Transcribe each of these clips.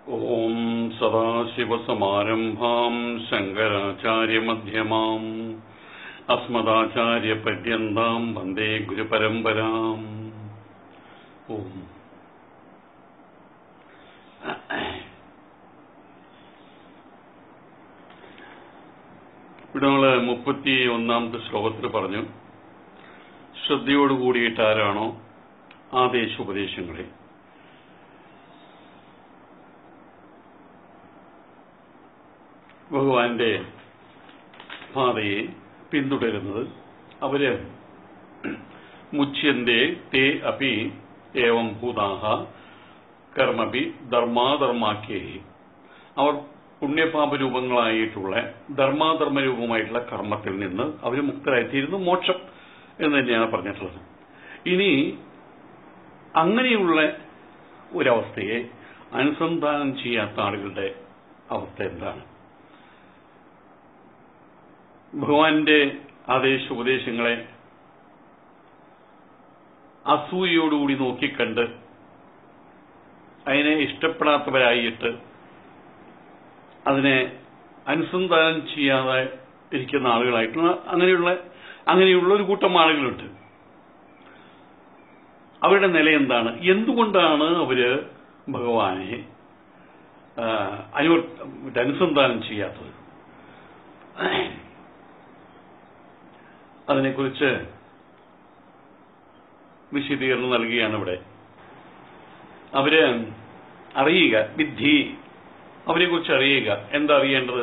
ഓം സദാശിവസമാരംഭാം ശങ്കരാചാര്യമധ്യമാം അസ്മദാചാര്യപര്യന്താം വന്ദേ ഗുരുപരമ്പരാം. ഓം ഇവിടെ നമ്മള് 31-ാമത്തെ ശ്ലോകത്തിൽ പറഞ്ഞു, ശ്രദ്ധയോടുകൂടിയിട്ട് ആരാണോ ആദേശോപദേശങ്ങളെ ഭഗവാന്റെ പാതയെ പിന്തുടരുന്നത് അവര് മുച്യന്തേ തേ അപി ഏവം ഭൂതാഹ കർമ്മപി ധർമാധർമാക്കേ, അവർ പുണ്യപാപരൂപങ്ങളായിട്ടുള്ള ധർമാധർമ്മരൂപമായിട്ടുള്ള കർമ്മത്തിൽ നിന്ന് അവർ മുക്തരായിത്തീരുന്നു, മോക്ഷം എന്ന് തന്നെയാണ് പറഞ്ഞിട്ടുള്ളത്. ഇനി അങ്ങനെയുള്ള ഒരവസ്ഥയെ അനുസന്ധാനം ചെയ്യാത്ത ആളുകളുടെ അവസ്ഥ എന്താണ്? ഭഗവാന്റെ ആദേശോപദേശങ്ങളെ അസൂയയോടുകൂടി നോക്കിക്കണ്ട് അതിനെ ഇഷ്ടപ്പെടാത്തവരായിട്ട് അതിനെ അനുസന്ധാനം ചെയ്യാതെ ഇരിക്കുന്ന ആളുകളായിട്ടുള്ള അങ്ങനെയുള്ള ഒരു കൂട്ടം ആളുകളുണ്ട്. അവരുടെ നില എന്താണ്? എന്തുകൊണ്ടാണ് അവര് ഭഗവാനെ അനുസന്ധാനം ചെയ്യാത്തത്? അതിനെക്കുറിച്ച് വിശദീകരണം നൽകുകയാണ് ഇവിടെ. അവര് അറിയുക, വിദ്ധി, അവരെക്കുറിച്ച് അറിയുക. എന്താ അറിയേണ്ടത്?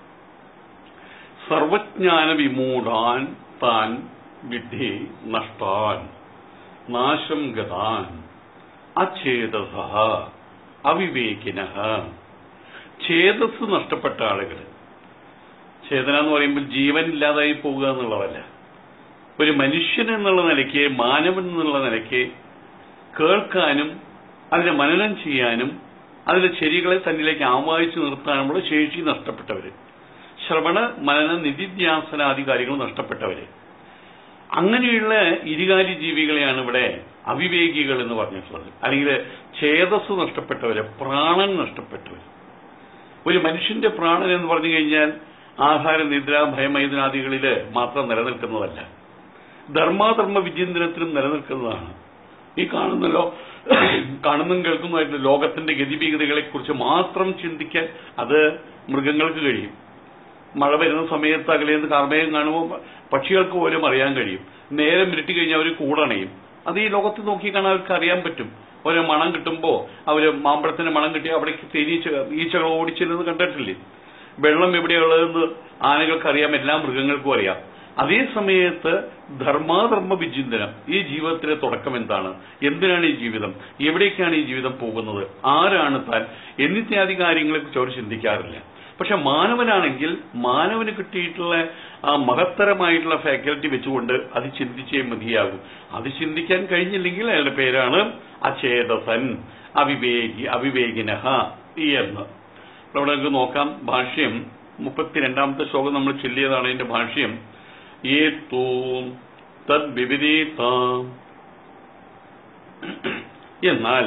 സർവജ്ഞാന വിമൂഢാൻ താൻ വിദ്ധി നഷ്ടാൻ നാശം ഗതാൻ അഛേദസ അവിവേകിനഃ. ഛേദസ് നഷ്ടപ്പെട്ട ആളുകൾ. ഛേദന എന്ന് പറയുമ്പോൾ ജീവൻ ഇല്ലാതായി പോകുക എന്നുള്ളതല്ല. ഒരു മനുഷ്യൻ എന്നുള്ള നിലയ്ക്ക്, മാനവൻ എന്നുള്ള നിലയ്ക്ക് കേൾക്കാനും അതിനെ മനനം ചെയ്യാനും അതിലെ ശരികളെ തന്നിലേക്ക് ആവാഹിച്ചു നിർത്താനുള്ള ശേഷി നഷ്ടപ്പെട്ടവര്, ശ്രവണ മനന നിധിധ്യാസനാദി കാര്യങ്ങൾ നഷ്ടപ്പെട്ടവര്, അങ്ങനെയുള്ള ഇരുകാലി ജീവികളെയാണ് ഇവിടെ അവിവേകികൾ എന്ന് പറഞ്ഞിട്ടുള്ളത്. അല്ലെങ്കിൽ ഛേദസ് നഷ്ടപ്പെട്ടവര്, പ്രാണൻ നഷ്ടപ്പെട്ടവര്. ഒരു മനുഷ്യന്റെ പ്രാണൻ എന്ന് പറഞ്ഞു കഴിഞ്ഞാൽ ആഹാര നിദ്ര ഭയമൈദനാദികളില് മാത്രം നിലനിൽക്കുന്നതല്ല, ധർമാധർമ്മ വിചിന്തനത്തിലും നിലനിൽക്കുന്നതാണ്. ഈ കാണുന്നതും കേൾക്കുന്നതായിട്ടുള്ള ലോകത്തിന്റെ ഗതിവിഗതികളെ കുറിച്ച് മാത്രം ചിന്തിക്കാൻ അത് മൃഗങ്ങൾക്ക് കഴിയും. മഴ വരുന്ന സമയത്ത് അകലേന്ന് കാർമേഘം കാണുമ്പോൾ പക്ഷികൾക്ക് പോലും അറിയാൻ കഴിയും. നേരം ഇരുട്ടി കഴിഞ്ഞാൽ അവർ കൂടണയും. അത് ഈ ലോകത്ത് നോക്കിക്കാണാൻ അവർക്ക് അറിയാൻ പറ്റും. ഒരു മണം കിട്ടുമ്പോൾ അവര് മാമ്പഴത്തിന്റെ മണം കിട്ടിയാൽ അവിടേക്ക് ഈച്ചകൾ ഓടിച്ചിരുന്നത് കണ്ടിട്ടില്ലേ? വെള്ളം എവിടെയുള്ളതെന്ന് ആനകൾക്ക് അറിയാം, എല്ലാ മൃഗങ്ങൾക്കും അറിയാം. അതേ സമയത്ത് ധർമാധർമ്മ വിചിന്തനം, ഈ ജീവിതത്തിലെ തുടക്കം എന്താണ്, എന്തിനാണ് ഈ ജീവിതം, എവിടേക്കാണ് ഈ ജീവിതം പോകുന്നത്, ആരാണ് താൻ എന്നിത്യാദി കാര്യങ്ങളെ കുറിച്ച് അവർ ചിന്തിക്കാറില്ല. പക്ഷെ മാനവനാണെങ്കിൽ മാനവന് കിട്ടിയിട്ടുള്ള ആ മഹത്തരമായിട്ടുള്ള ഫാക്കൽറ്റി വെച്ചുകൊണ്ട് അത് ചിന്തിച്ചേ മതിയാകും. അത് ചിന്തിക്കാൻ കഴിഞ്ഞില്ലെങ്കിൽ അയാളുടെ പേരാണ് അചേതസൻ, അവിവേകിനഃ എന്ന്. അവിടെ നമുക്ക് നോക്കാം. ഭാഷ്യം 32-ാമത്തെ ശ്ലോകം നമ്മൾ ചൊല്ലിയതാണ്. അതിന്റെ ഭാഷ്യം ഏതൂ തദ്വിപരീത, എന്നാൽ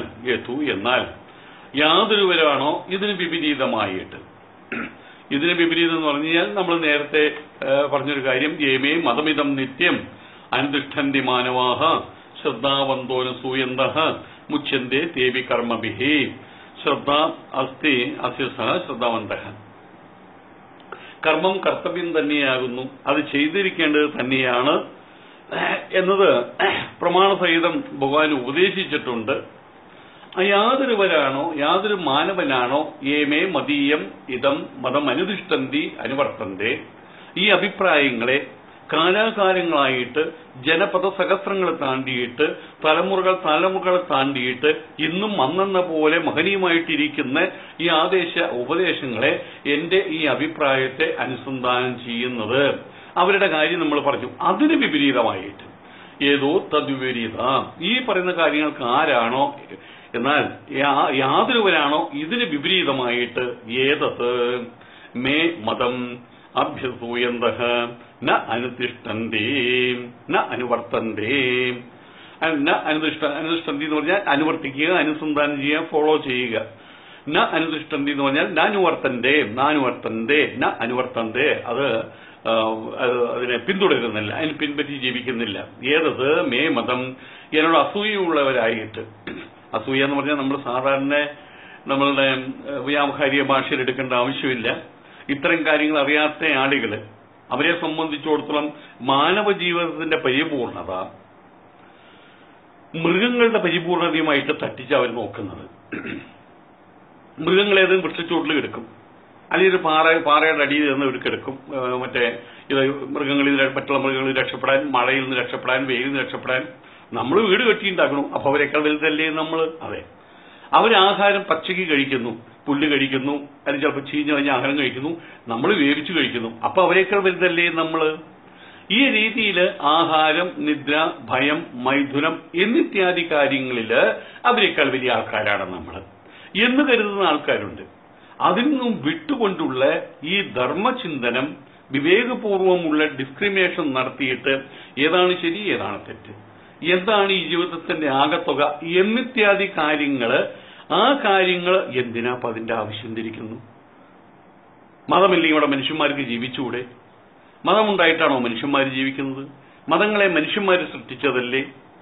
യാതൊരുവരാണോ ഇതിന് വിപരീതമായിട്ട്. ഇതിന് വിപരീതം എന്ന് പറഞ്ഞു കഴിഞ്ഞാൽ നമ്മൾ നേരത്തെ പറഞ്ഞൊരു കാര്യം, ഏമേ മതമിതം നിത്യം അനുതിഷ്ഠന്തി മാനവാഹ ശ്രദ്ധാവന്തോന സൂയന്തഃ മുച്യന്തേ തേവി കർമ്മഭിഹി. ശ്രദ്ധ അസ്തി അസ്യ സഹ ശ്രദ്ധാവന്തഃ. കർമ്മം കർത്തവ്യം തന്നെയാകുന്നു, അത് ചെയ്തിരിക്കേണ്ടത് തന്നെയാണ് എന്നത് പ്രമാണസഹിതം ഭഗവാൻ ഉപദേശിച്ചിട്ടുണ്ട്. യാതൊരുവരാണോ, യാതൊരു മാനവനാണോ ഏമേ മതീയം ഇതം മതം അനുതിഷ്ഠന്തി അനുവർത്തന്തേ, ഈ അഭിപ്രായങ്ങളെ കാലാകാലങ്ങളായിട്ട് ജനപദ സഹസ്രങ്ങൾ താണ്ടിയിട്ട് തലമുറകൾ താണ്ടിയിട്ട് ഇന്നും അന്നെന്ന പോലെ മഹനീയമായിട്ടിരിക്കുന്ന ഈ ഉപദേശങ്ങളെ എന്റെ ഈ അഭിപ്രായത്തെ അനുസന്ധാനം ചെയ്യുന്നത്, അവരുടെ കാര്യം നമ്മൾ പറഞ്ഞു. അതിന് വിപരീതമായിട്ട് ഏതോ തദ്വിപരീത, ഈ പറയുന്ന കാര്യങ്ങൾക്ക് ആരാണോ, എന്നാൽ യാതൊരുവരാണോ ഇതിന് വിപരീതമായിട്ട് ഏതത് മേ മതം അഭ്യസൂയന്തഃ ന അനുതിഷ്ഠന്തേ ന അനുവർത്തന്തേ, അനുഷ്ഠന്തി എന്ന് പറഞ്ഞാൽ അനുവർത്തിക്കുക, അനുസന്ധാനം ചെയ്യുക, ഫോളോ ചെയ്യുക. ന അനുതിഷ്ഠന്തി എന്ന് പറഞ്ഞാൽ നാനുവർത്തന്റെ ന അനുവർത്തന്റെ, അത് അതിനെ പിന്തുടരുന്നില്ല, അതിന് പിൻപറ്റി ജീവിക്കുന്നില്ല. ഏതത് മേ മതം, എന്നോട് അസൂയുള്ളവരായിട്ട്. അസൂയ എന്ന് പറഞ്ഞാൽ നമ്മൾ സാധാരണ നമ്മളുടെ വ്യാവഹാരിക ഭാഷയിൽ എടുക്കേണ്ട ആവശ്യമില്ല. ഇത്തരം കാര്യങ്ങൾ അറിയാത്ത ആളുകൾ, അവരെ സംബന്ധിച്ചിടത്തോളം മാനവ ജീവിതത്തിന്റെ പരിപൂർണത മൃഗങ്ങളുടെ പരിപൂർണതയുമായിട്ട് തട്ടിച്ച് അവർ നോക്കുന്നത്. മൃഗങ്ങളേതും വൃക്ഷച്ചോട്ടിൽ കിടക്കും, അല്ലെങ്കിൽ ഒരു പാറയുടെ അടിയിൽ നിന്ന് ഒരു കിടക്കും. മറ്റേ ഇത് മറ്റുള്ള മൃഗങ്ങളിൽ രക്ഷപ്പെടാൻ, മഴയിൽ നിന്ന് രക്ഷപ്പെടാൻ, വെയിലിൽ നിന്ന് രക്ഷപ്പെടാൻ നമ്മൾ വീട് കെട്ടിയുണ്ടാക്കണം. അപ്പൊ അവരെക്കാൾ വലുതല്ലേ നമ്മൾ? അതെ, അവരാഹാരം പച്ചയ്ക്ക് കഴിക്കുന്നു, പുല്ല് കഴിക്കുന്നു, അല്ലെങ്കിൽ ചിലപ്പോൾ ചീഞ്ഞ് കഴിഞ്ഞ ആഹാരം കഴിക്കുന്നു, നമ്മൾ വേവിച്ച് കഴിക്കുന്നു. അപ്പൊ അവരെക്കാൾ വലുതല്ലേ നമ്മൾ? ഈ രീതിയിൽ ആഹാരം, നിദ്ര, ഭയം, മൈഥുനം എന്നിത്യാദി കാര്യങ്ങളില് അവരെക്കാൾ വലിയ ആൾക്കാരാണ് നമ്മൾ എന്ന് കരുതുന്ന ആൾക്കാരുണ്ട്. അതിൽ നിന്നും വിട്ടുകൊണ്ടുള്ള ഈ ധർമ്മചിന്തനം, വിവേകപൂർവമുള്ള ഡിസ്ക്രിമിനേഷൻ നടത്തിയിട്ട് ഏതാണ് ശരി, ഏതാണ് തെറ്റ്, എന്താണ് ഈ ജീവിതത്തിന്റെ ആകത്തുക എന്നിത്യാദി കാര്യങ്ങള്, ആ കാര്യങ്ങൾ എന്തിനാ അപ്പൊ അതിന്റെ ആവശ്യം തിരിക്കുന്നു? മതമില്ലെങ്കിൽ ഇവിടെ മനുഷ്യന്മാർക്ക് ജീവിച്ചുകൂടെ? മതമുണ്ടായിട്ടാണോ മനുഷ്യന്മാർ ജീവിക്കുന്നത്? മതങ്ങളെ മനുഷ്യന്മാർ സൃഷ്ടിച്ചതല്ലേ?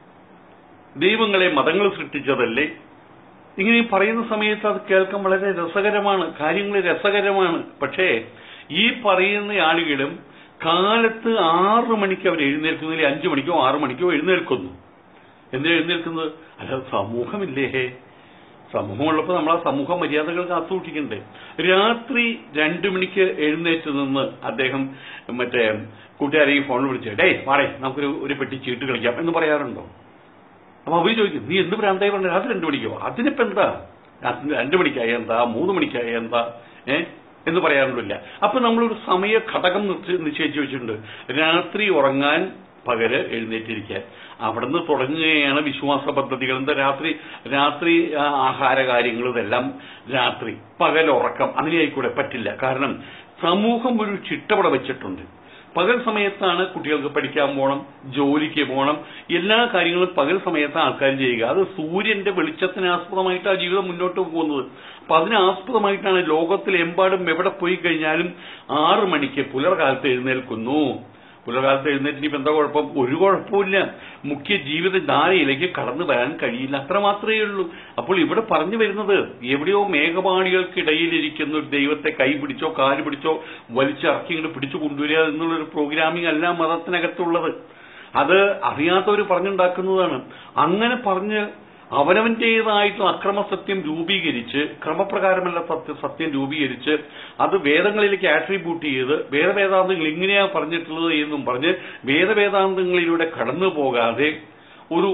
ദൈവങ്ങളെ മതങ്ങൾ സൃഷ്ടിച്ചതല്ലേ? ഇങ്ങനെ പറയുന്ന സമയത്ത് അത് കേൾക്കാൻ വളരെ രസകരമാണ്, കാര്യങ്ങൾ രസകരമാണ്. പക്ഷേ ഈ പറയുന്ന ആളുകളും കാലത്ത് 6 മണിക്ക് അവർ എഴുന്നേൽക്കുന്നില്ല, 5 മണിക്കോ 6 മണിക്കോ എഴുന്നേൽക്കുന്നു. എന്തിനാ എഴുന്നേൽക്കുന്നത്? അല്ല, സമൂഹമില്ലേ? സമൂഹമുള്ളപ്പോൾ നമ്മൾ ആ സമൂഹ മര്യാദകൾ കാത്തുസൂക്ഷിക്കണ്ടേ? രാത്രി 2 മണിക്ക് എഴുന്നേറ്റ് നിന്ന് അദ്ദേഹം മറ്റേ കൂട്ടുകാരെയും ഫോണിൽ വിളിച്ച് ഡേ വാടേ നമുക്കൊരു പെട്ടി ചീട്ട് കളിക്കാം എന്ന് പറയാറുണ്ടോ? അപ്പൊ അവർ ചോദിക്കും, നീ എന്ത് ഭ്രാന്തായി പറഞ്ഞു രാത്രി 2 മണിക്കോ? അതിനിപ്പോ എന്താ, 2 മണിക്കായ എന്താ, 3 മണിക്കായ എന്താ എന്ന് പറയാറുണ്ടില്ല. അപ്പൊ നമ്മളൊരു സമയ ഘടകം നിശ്ചയിച്ചു വെച്ചിട്ടുണ്ട്. രാത്രി ഉറങ്ങാൻ, പകല് എഴുന്നേറ്റിരിക്കാൻ. അവിടുന്ന് തുടങ്ങുകയാണ് വിശ്വാസ പദ്ധതികൾ. എന്താ രാത്രി ആഹാര കാര്യങ്ങൾ ഇതെല്ലാം രാത്രി, പകൽ ഉറക്കം, അങ്ങനെയായിക്കൂടെ? പറ്റില്ല. കാരണം സമൂഹം ഒരു ചിട്ടവട വെച്ചിട്ടുണ്ട്. പകൽ സമയത്താണ് കുട്ടികൾക്ക് പഠിക്കാൻ പോകണം, ജോലിക്ക് പോകണം, എല്ലാ കാര്യങ്ങളും പകൽ സമയത്താണ് ആൾക്കാർ ചെയ്യുക. അത് സൂര്യന്റെ വെളിച്ചത്തിന് ആസ്പദമായിട്ടാണ് ജീവിതം മുന്നോട്ട് പോകുന്നത്. അപ്പൊ അതിനാസ്പദമായിട്ടാണ് ലോകത്തിലെമ്പാടും എവിടെ പോയി കഴിഞ്ഞാലും 6 മണിക്ക് പുലർകാലത്ത് എഴുന്നേൽക്കുന്നു. പുലർകാലത്ത് എഴുന്നേറ്റിനിപ്പോ എന്താ കുഴപ്പം? ഒരു കുഴപ്പമില്ല. മുഖ്യ ജീവിതധാരയിലേക്ക് കടന്നു വരാൻ കഴിയില്ല, അത്ര മാത്രമേ ഉള്ളൂ. അപ്പോൾ ഇവിടെ പറഞ്ഞു വരുന്നത് എവിടെയോ മേഘപാളികൾക്കിടയിലിരിക്കുന്ന ഒരു ദൈവത്തെ കൈ പിടിച്ചോ കാല് പിടിച്ചോ വലിച്ചിറക്കി ഇങ്ങോട്ട് പിടിച്ചു കൊണ്ടുവരിക എന്നുള്ളൊരു പ്രോഗ്രാമിംഗ് അല്ല മതത്തിനകത്തുള്ളത്. അത് അറിയാത്തവർ പറഞ്ഞുണ്ടാക്കുന്നതാണ്. അങ്ങനെ പറഞ്ഞ് അവനവന്റേതായിട്ടുള്ള അക്രമസത്യം രൂപീകരിച്ച്, ക്രമപ്രകാരമല്ല സത്യം രൂപീകരിച്ച് അത് വേദങ്ങളിലേക്ക് ആട്രിബ്യൂട്ട് ചെയ്ത് വേദവേദാന്തങ്ങൾ ഇങ്ങനെയാ പറഞ്ഞിട്ടുള്ളത് എന്നും പറഞ്ഞ് വേദവേദാന്തങ്ങളിലൂടെ കടന്നു പോകാതെ ഒരു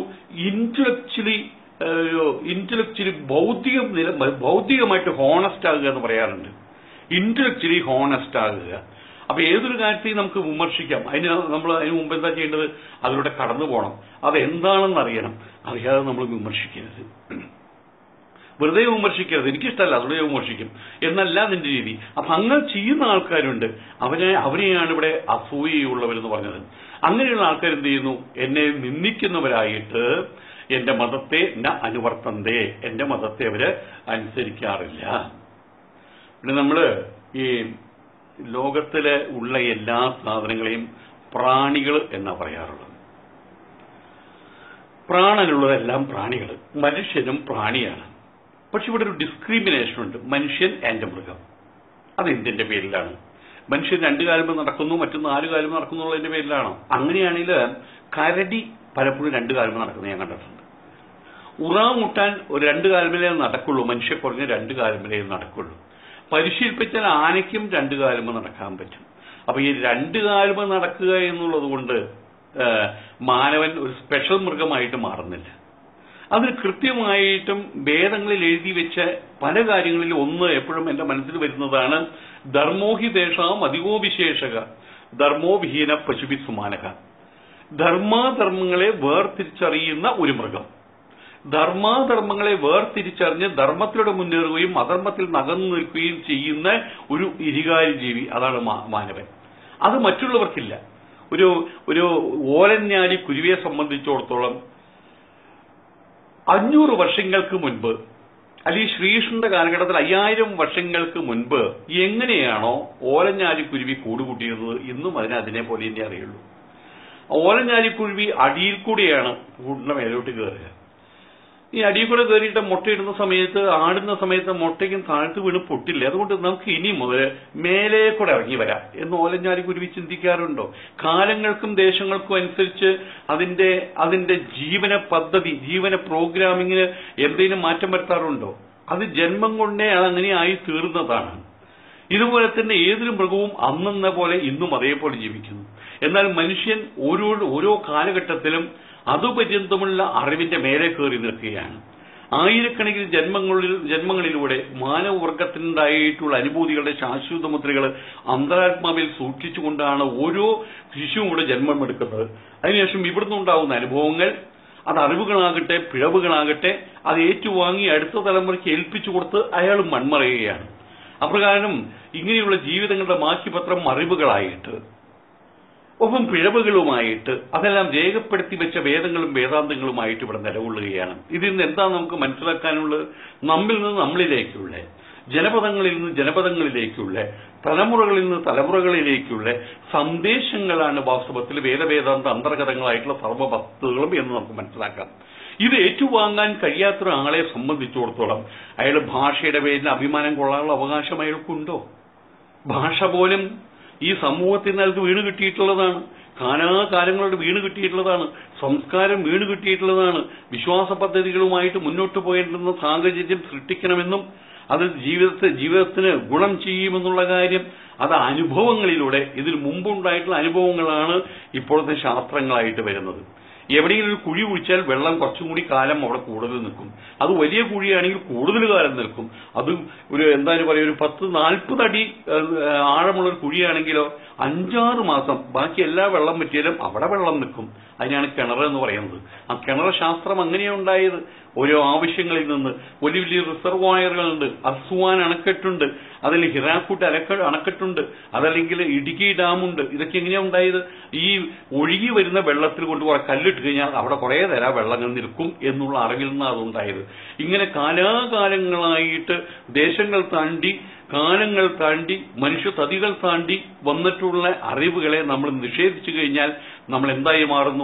ഇന്റലക്ച്വലി ഭൗതികമായിട്ട് ഹോണസ്റ്റ് ആകുക എന്ന് പറയാറുണ്ട്. ഇന്റലക്ച്വലി ഹോണസ്റ്റ് ആകുക. അപ്പൊ ഏതൊരു കാര്യത്തെയും നമുക്ക് വിമർശിക്കാം. നമ്മൾ അതിന് മുമ്പ് എന്താ ചെയ്യേണ്ടത്? അതിലൂടെ കടന്നു പോകണം. അതെന്താണെന്ന് അറിയണം. അറിയാതെ നമ്മൾ വിമർശിക്കരുത്, വെറുതെ വിമർശിക്കരുത്. എനിക്കിഷ്ടമല്ല, അതുകൊണ്ട് വിമർശിക്കും എന്നല്ല നിന്റെ രീതി. അപ്പൊ അങ്ങനെ ചെയ്യുന്ന ആൾക്കാരുണ്ട്. അവരെയാണ് ഇവിടെ അസൂയുള്ളവരെന്ന് പറഞ്ഞത്. അങ്ങനെയുള്ള ആൾക്കാർ എന്ത് ചെയ്യുന്നു? എന്നെ നിന്ദിക്കുന്നവരായിട്ട് എന്റെ മതത്തെ അനുവർത്തന്തേ, എന്റെ മതത്തെ അവര് അനുസരിക്കാറില്ല. പിന്നെ നമ്മള് ഈ ലോകത്തിലെ ഉള്ള എല്ലാ സാധനങ്ങളെയും പ്രാണികൾ എന്നാ പറയാറുള്ളത്. പ്രാണനുള്ളതെല്ലാം പ്രാണികൾ, മനുഷ്യനും പ്രാണിയാണ്. പക്ഷെ ഇവിടെ ഒരു ഡിസ്ക്രിമിനേഷൻ ഉണ്ട്, മനുഷ്യൻ ആൻഡ് മൃഗം. അതെന്തിന്റെ പേരിലാണ്? മനുഷ്യൻ 2 കാലുമ്പോൾ നടക്കുന്നു, മറ്റു 4 കാലുമ്പോൾ നടക്കുന്നുള്ളതിന്റെ പേരിലാണോ? അങ്ങനെയാണെങ്കിൽ കരടി പലപ്പോഴും 2 കാലുമ്പോൾ നടക്കുന്നത് ഞാൻ കണ്ടിട്ടുണ്ട്. ഉറാമുട്ടാൻ ഒരു 2 കാലുമേലേ നടക്കുള്ളൂ, മനുഷ്യ കുറഞ്ഞ 2 കാലുമേലേ നടക്കുള്ളൂ. പരിശീലിപ്പിച്ചാൽ ആനയ്ക്കും 2 കാലുമ്പോൾ നടക്കാൻ പറ്റും. അപ്പൊ ഈ 2 കാലുമ്പോൾ നടക്കുക എന്നുള്ളത് കൊണ്ട് മാനവൻ ഒരു സ്പെഷ്യൽ മൃഗമായിട്ട് മാറുന്നില്ല. അതിന് കൃത്യമായിട്ടും വേദങ്ങളിൽ എഴുതി വെച്ച പല കാര്യങ്ങളിൽ ഒന്ന് എപ്പോഴും എന്റെ മനസ്സിൽ വരുന്നതാണ്, ധർമ്മോഹിതേഷാം അധികോ വിശേഷക ധർമ്മോവിഹീന പശുഭി സുമാനക. ധർമാധർമ്മങ്ങളെ വേർതിരിച്ചറിയുന്ന ഒരു മൃഗം, ധർമാധർമ്മങ്ങളെ വേർതിരിച്ചറിഞ്ഞ് ധർമ്മത്തിലൂടെ മുന്നേറുകയും അധർമ്മത്തിൽ നകന്നു നിൽക്കുകയും ചെയ്യുന്ന ഒരു ഇരികാരി ജീവി, അതാണ് മാനവൻ. അത് മറ്റുള്ളവർക്കില്ല. ഒരു ഓലഞ്ഞാലി കുരുവിയെ സംബന്ധിച്ചിടത്തോളം 500 വർഷങ്ങൾക്ക് മുൻപ് അല്ലെങ്കിൽ ശ്രീകൃഷ്ണന്റെ കാലഘട്ടത്തിൽ 5000 വർഷങ്ങൾക്ക് മുൻപ് എങ്ങനെയാണോ ഓലഞ്ഞാലിക്കുരുവി കൂടുകൂട്ടിയത് ഇന്നും അതിനെ പോലെ തന്നെ അറിയുള്ളൂ. ഓലഞ്ഞാലിക്കുരുവി അടിയിൽ കൂടെയാണ് കൂടിന്റെ മേലോട്ട് കയറുക. ഈ അടിയിൽ കൂടെ കയറിയിട്ട് മുട്ടയിടുന്ന സമയത്ത്, ആടുന്ന സമയത്ത് മുട്ടയ്ക്കും താഴ്ത്തു വീണ് പൊട്ടില്ല. അതുകൊണ്ട് നമുക്ക് ഇനി മുതൽ മേലെ കൂടെ ഇറങ്ങി വരാം എന്ന് ഓലഞ്ഞാലിക്കുരുവി ചിന്തിക്കാറുണ്ടോ? കാലങ്ങൾക്കും ദേശങ്ങൾക്കും അനുസരിച്ച് അതിന്റെ ജീവന പദ്ധതി, ജീവന പ്രോഗ്രാമിങ്ങിന് എന്തെങ്കിലും മാറ്റം വരുത്താറുണ്ടോ? അത് ജന്മം കൊണ്ടേ അതങ്ങനെ ആയി തീർന്നതാണ്. ഇതുപോലെ തന്നെ ഏതൊരു മൃഗവും അന്നെന്ന പോലെ ഇന്നും അതേപോലെ ജീവിക്കുന്നു. എന്നാൽ മനുഷ്യൻ ഓരോ കാലഘട്ടത്തിലും അതുപര്യന്തമുള്ള അറിവിന്റെ മേലെ കയറി നിൽക്കുകയാണ്. ആയിരക്കണക്കിന് ജന്മങ്ങളിലൂടെ മാനവവർഗത്തിനുണ്ടായിട്ടുള്ള അനുഭൂതികളുടെ ശാശ്വത മുദ്രകൾ അന്തരാത്മാവിൽ സൂക്ഷിച്ചുകൊണ്ടാണ് ഓരോ ശിശുവും കൂടെ ജന്മമെടുക്കുന്നത്. അതിനുശേഷം ഇവിടുന്ന് ഉണ്ടാവുന്ന അനുഭവങ്ങൾ, അത് അറിവുകളാകട്ടെ പിഴവുകളാകട്ടെ, അത് ഏറ്റുവാങ്ങി അടുത്ത തലമുറയ്ക്ക് ഏൽപ്പിച്ചു കൊടുത്ത് അയാൾ മൺമറയുകയാണ്. അപ്രകാരം ഇങ്ങനെയുള്ള ജീവിതങ്ങളുടെ ബാക്കിപത്രം അറിവുകളായിട്ട്, ഒപ്പം പിഴവുകളുമായിട്ട്, അതെല്ലാം രേഖപ്പെടുത്തി വെച്ച വേദങ്ങളും വേദാന്തങ്ങളുമായിട്ട് ഇവിടെ നിലകൊള്ളുകയാണ്. ഇതിൽ നിന്ന് എന്താ നമുക്ക് മനസ്സിലാക്കാനുള്ളത്? നമ്മിൽ നിന്ന് നമ്മളിലേക്കുള്ള, ജനപദങ്ങളിൽ നിന്ന് ജനപദങ്ങളിലേക്കുള്ള, തലമുറകളിൽ നിന്ന് തലമുറകളിലേക്കുള്ള സന്ദേശങ്ങളാണ് വാസ്തവത്തിൽ വേദവേദാന്ത അന്തർഗതങ്ങളായിട്ടുള്ള സർവ്വവസ്തുക്കളും എന്ന് നമുക്ക് മനസ്സിലാക്കാം. ഇത് ഏറ്റുവാങ്ങാൻ കഴിയാത്ത ഒരാളെ സംബന്ധിച്ചിടത്തോളം അയാൾ ഭാഷയുടെ പേരിൽ അഭിമാനം കൊള്ളാനുള്ള അവകാശം അയാൾക്കുണ്ടോ? ഭാഷ പോലും ഈ സമൂഹത്തിൽ നിന്ന് വീണ് കിട്ടിയിട്ടുള്ളതാണ്. കാലാകാലങ്ങളോട് വീണ് കിട്ടിയിട്ടുള്ളതാണ്. സംസ്കാരം വീണ് കിട്ടിയിട്ടുള്ളതാണ്. വിശ്വാസ പദ്ധതികളുമായിട്ട് മുന്നോട്ട് പോയിട്ടുള്ള സാഹചര്യം സൃഷ്ടിക്കണമെന്നും അത് ജീവിതത്തിന് ഗുണം ചെയ്യുമെന്നുള്ള കാര്യം അത് അനുഭവങ്ങളിലൂടെ, ഇതിൽ മുമ്പുണ്ടായിട്ടുള്ള അനുഭവങ്ങളാണ് ഇപ്പോഴത്തെ ശാസ്ത്രങ്ങളായിട്ട് വരുന്നത്. എവിടെയെങ്കിലും ഒരു കുഴി കുഴിച്ചാൽ വെള്ളം കുറച്ചും കൂടി കാലം അവിടെ കൂടുതൽ നിൽക്കും. അത് വലിയ കുഴിയാണെങ്കിൽ കൂടുതൽ കാലം നിൽക്കും. അത് ഒരു എന്തായാലും പറയാം, ഒരു 10-40 അടി ആഴമുള്ളൊരു കുഴിയാണെങ്കിലോ 5-6 മാസം ബാക്കി എല്ലാ വെള്ളം പറ്റിയാലും അവിടെ വെള്ളം നിൽക്കും. അതിനാണ് കിണർ എന്ന് പറയുന്നത്. ആ കിണർ ശാസ്ത്രം അങ്ങനെയാണ് ഉണ്ടായത്. ഓരോ ആവശ്യങ്ങളിൽ നിന്ന് വലിയ വലിയ റിസർവോയറുകളുണ്ട്. അസ്വാൻ അണക്കെട്ടുണ്ട്, അതിൽ ഹിരാക്കൂട്ട് അണക്കെട്ടുണ്ട്, അതല്ലെങ്കിൽ ഇടുക്കി ഡാമുണ്ട്. ഇതൊക്കെ എങ്ങനെയാണ് ഉണ്ടായത്? ഈ ഒഴുകി വരുന്ന വെള്ളത്തിൽ കൊണ്ട് കുറെ കല്ലിട്ട് കഴിഞ്ഞാൽ അവിടെ കുറെ തരാ വെള്ളങ്ങൾ നിൽക്കും എന്നുള്ള അറിവിൽ നിന്നാണ് അതുണ്ടായത്. ഇങ്ങനെ കാലാകാലങ്ങളായിട്ട് ദേശങ്ങൾ താണ്ടി, കാലങ്ങൾ താണ്ടി, മനുഷ്യതതികൾ താണ്ടി വന്നിട്ടുള്ള അറിവുകളെ നമ്മൾ നിഷേധിച്ചു കഴിഞ്ഞാൽ നമ്മൾ എന്തായി മാറുന്നു?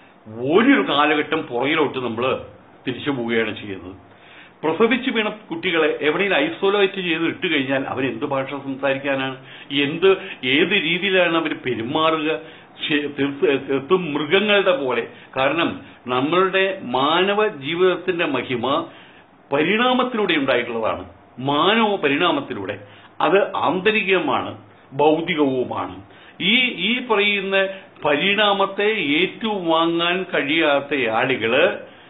ഒരു കാലഘട്ടം പുറകിലോട്ട് നമ്മൾ തിരിച്ചു പോവുകയാണ് ചെയ്യുന്നത്. പ്രസവിച്ചു വീണ കുട്ടികളെ എവിടെയെങ്കിലും ഐസോലേറ്റ് ചെയ്ത് ഇട്ട് കഴിഞ്ഞാൽ അവരെന്ത് ഭാഷ സംസാരിക്കാനാണ്? ഏത് രീതിയിലാണ് അവർ പെരുമാറുക? തീർത്തും മൃഗങ്ങളുടെ പോലെ. കാരണം നമ്മളുടെ മാനവ ജീവിതത്തിന്റെ മഹിമ പരിണാമത്തിലൂടെ ഉണ്ടായിട്ടുള്ളതാണ്. മാനവ പരിണാമത്തിലൂടെ. അത് ആന്തരികമാണ്, ഭൗതികവുമാണ്. ഈ പറയുന്ന പരിണാമത്തെ ഏറ്റുവാങ്ങാൻ കഴിയാത്ത ആളുകള്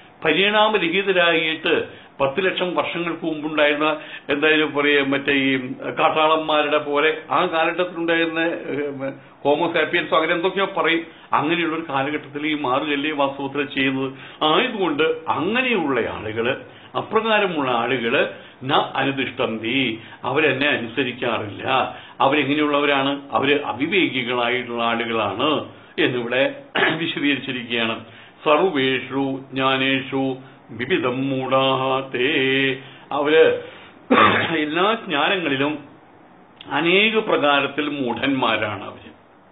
പരിണാമരഹിതരായിട്ട് 10 ലക്ഷം വർഷങ്ങൾക്ക് മുമ്പുണ്ടായിരുന്ന എന്തായാലും പറയാം മറ്റേ ഈ കാട്ടാളന്മാരുടെ പോലെ ആ കാലഘട്ടത്തിലുണ്ടായിരുന്ന ഹോമോസാപ്പിയൻസോ അങ്ങനെ എന്തൊക്കെയോ പറയും. അങ്ങനെയുള്ളൊരു കാലഘട്ടത്തിൽ ഈ മാറുകല്ലേ വാസ്തവത്തിൽ ചെയ്യുന്നത്. ആയതുകൊണ്ട് അങ്ങനെയുള്ള ആളുകള്, അപ്രകാരമുള്ള ആളുകള് അനുദിഷ്ടന്തി, അവരെന്നെ അനുസരിക്കാറില്ല. അവരെങ്ങനെയുള്ളവരാണ്? അവര് അവിവേകികളായിട്ടുള്ള ആളുകളാണ് എന്നിവിടെ വിശദീകരിച്ചിരിക്കുകയാണ്. സർവേഷു ജ്ഞാനേഷു വിവിധം മൂഢാഹേ. അവര് എല്ലാ ജ്ഞാനങ്ങളിലും അനേക പ്രകാരത്തിൽ മൂഢന്മാരാണ്. അവര്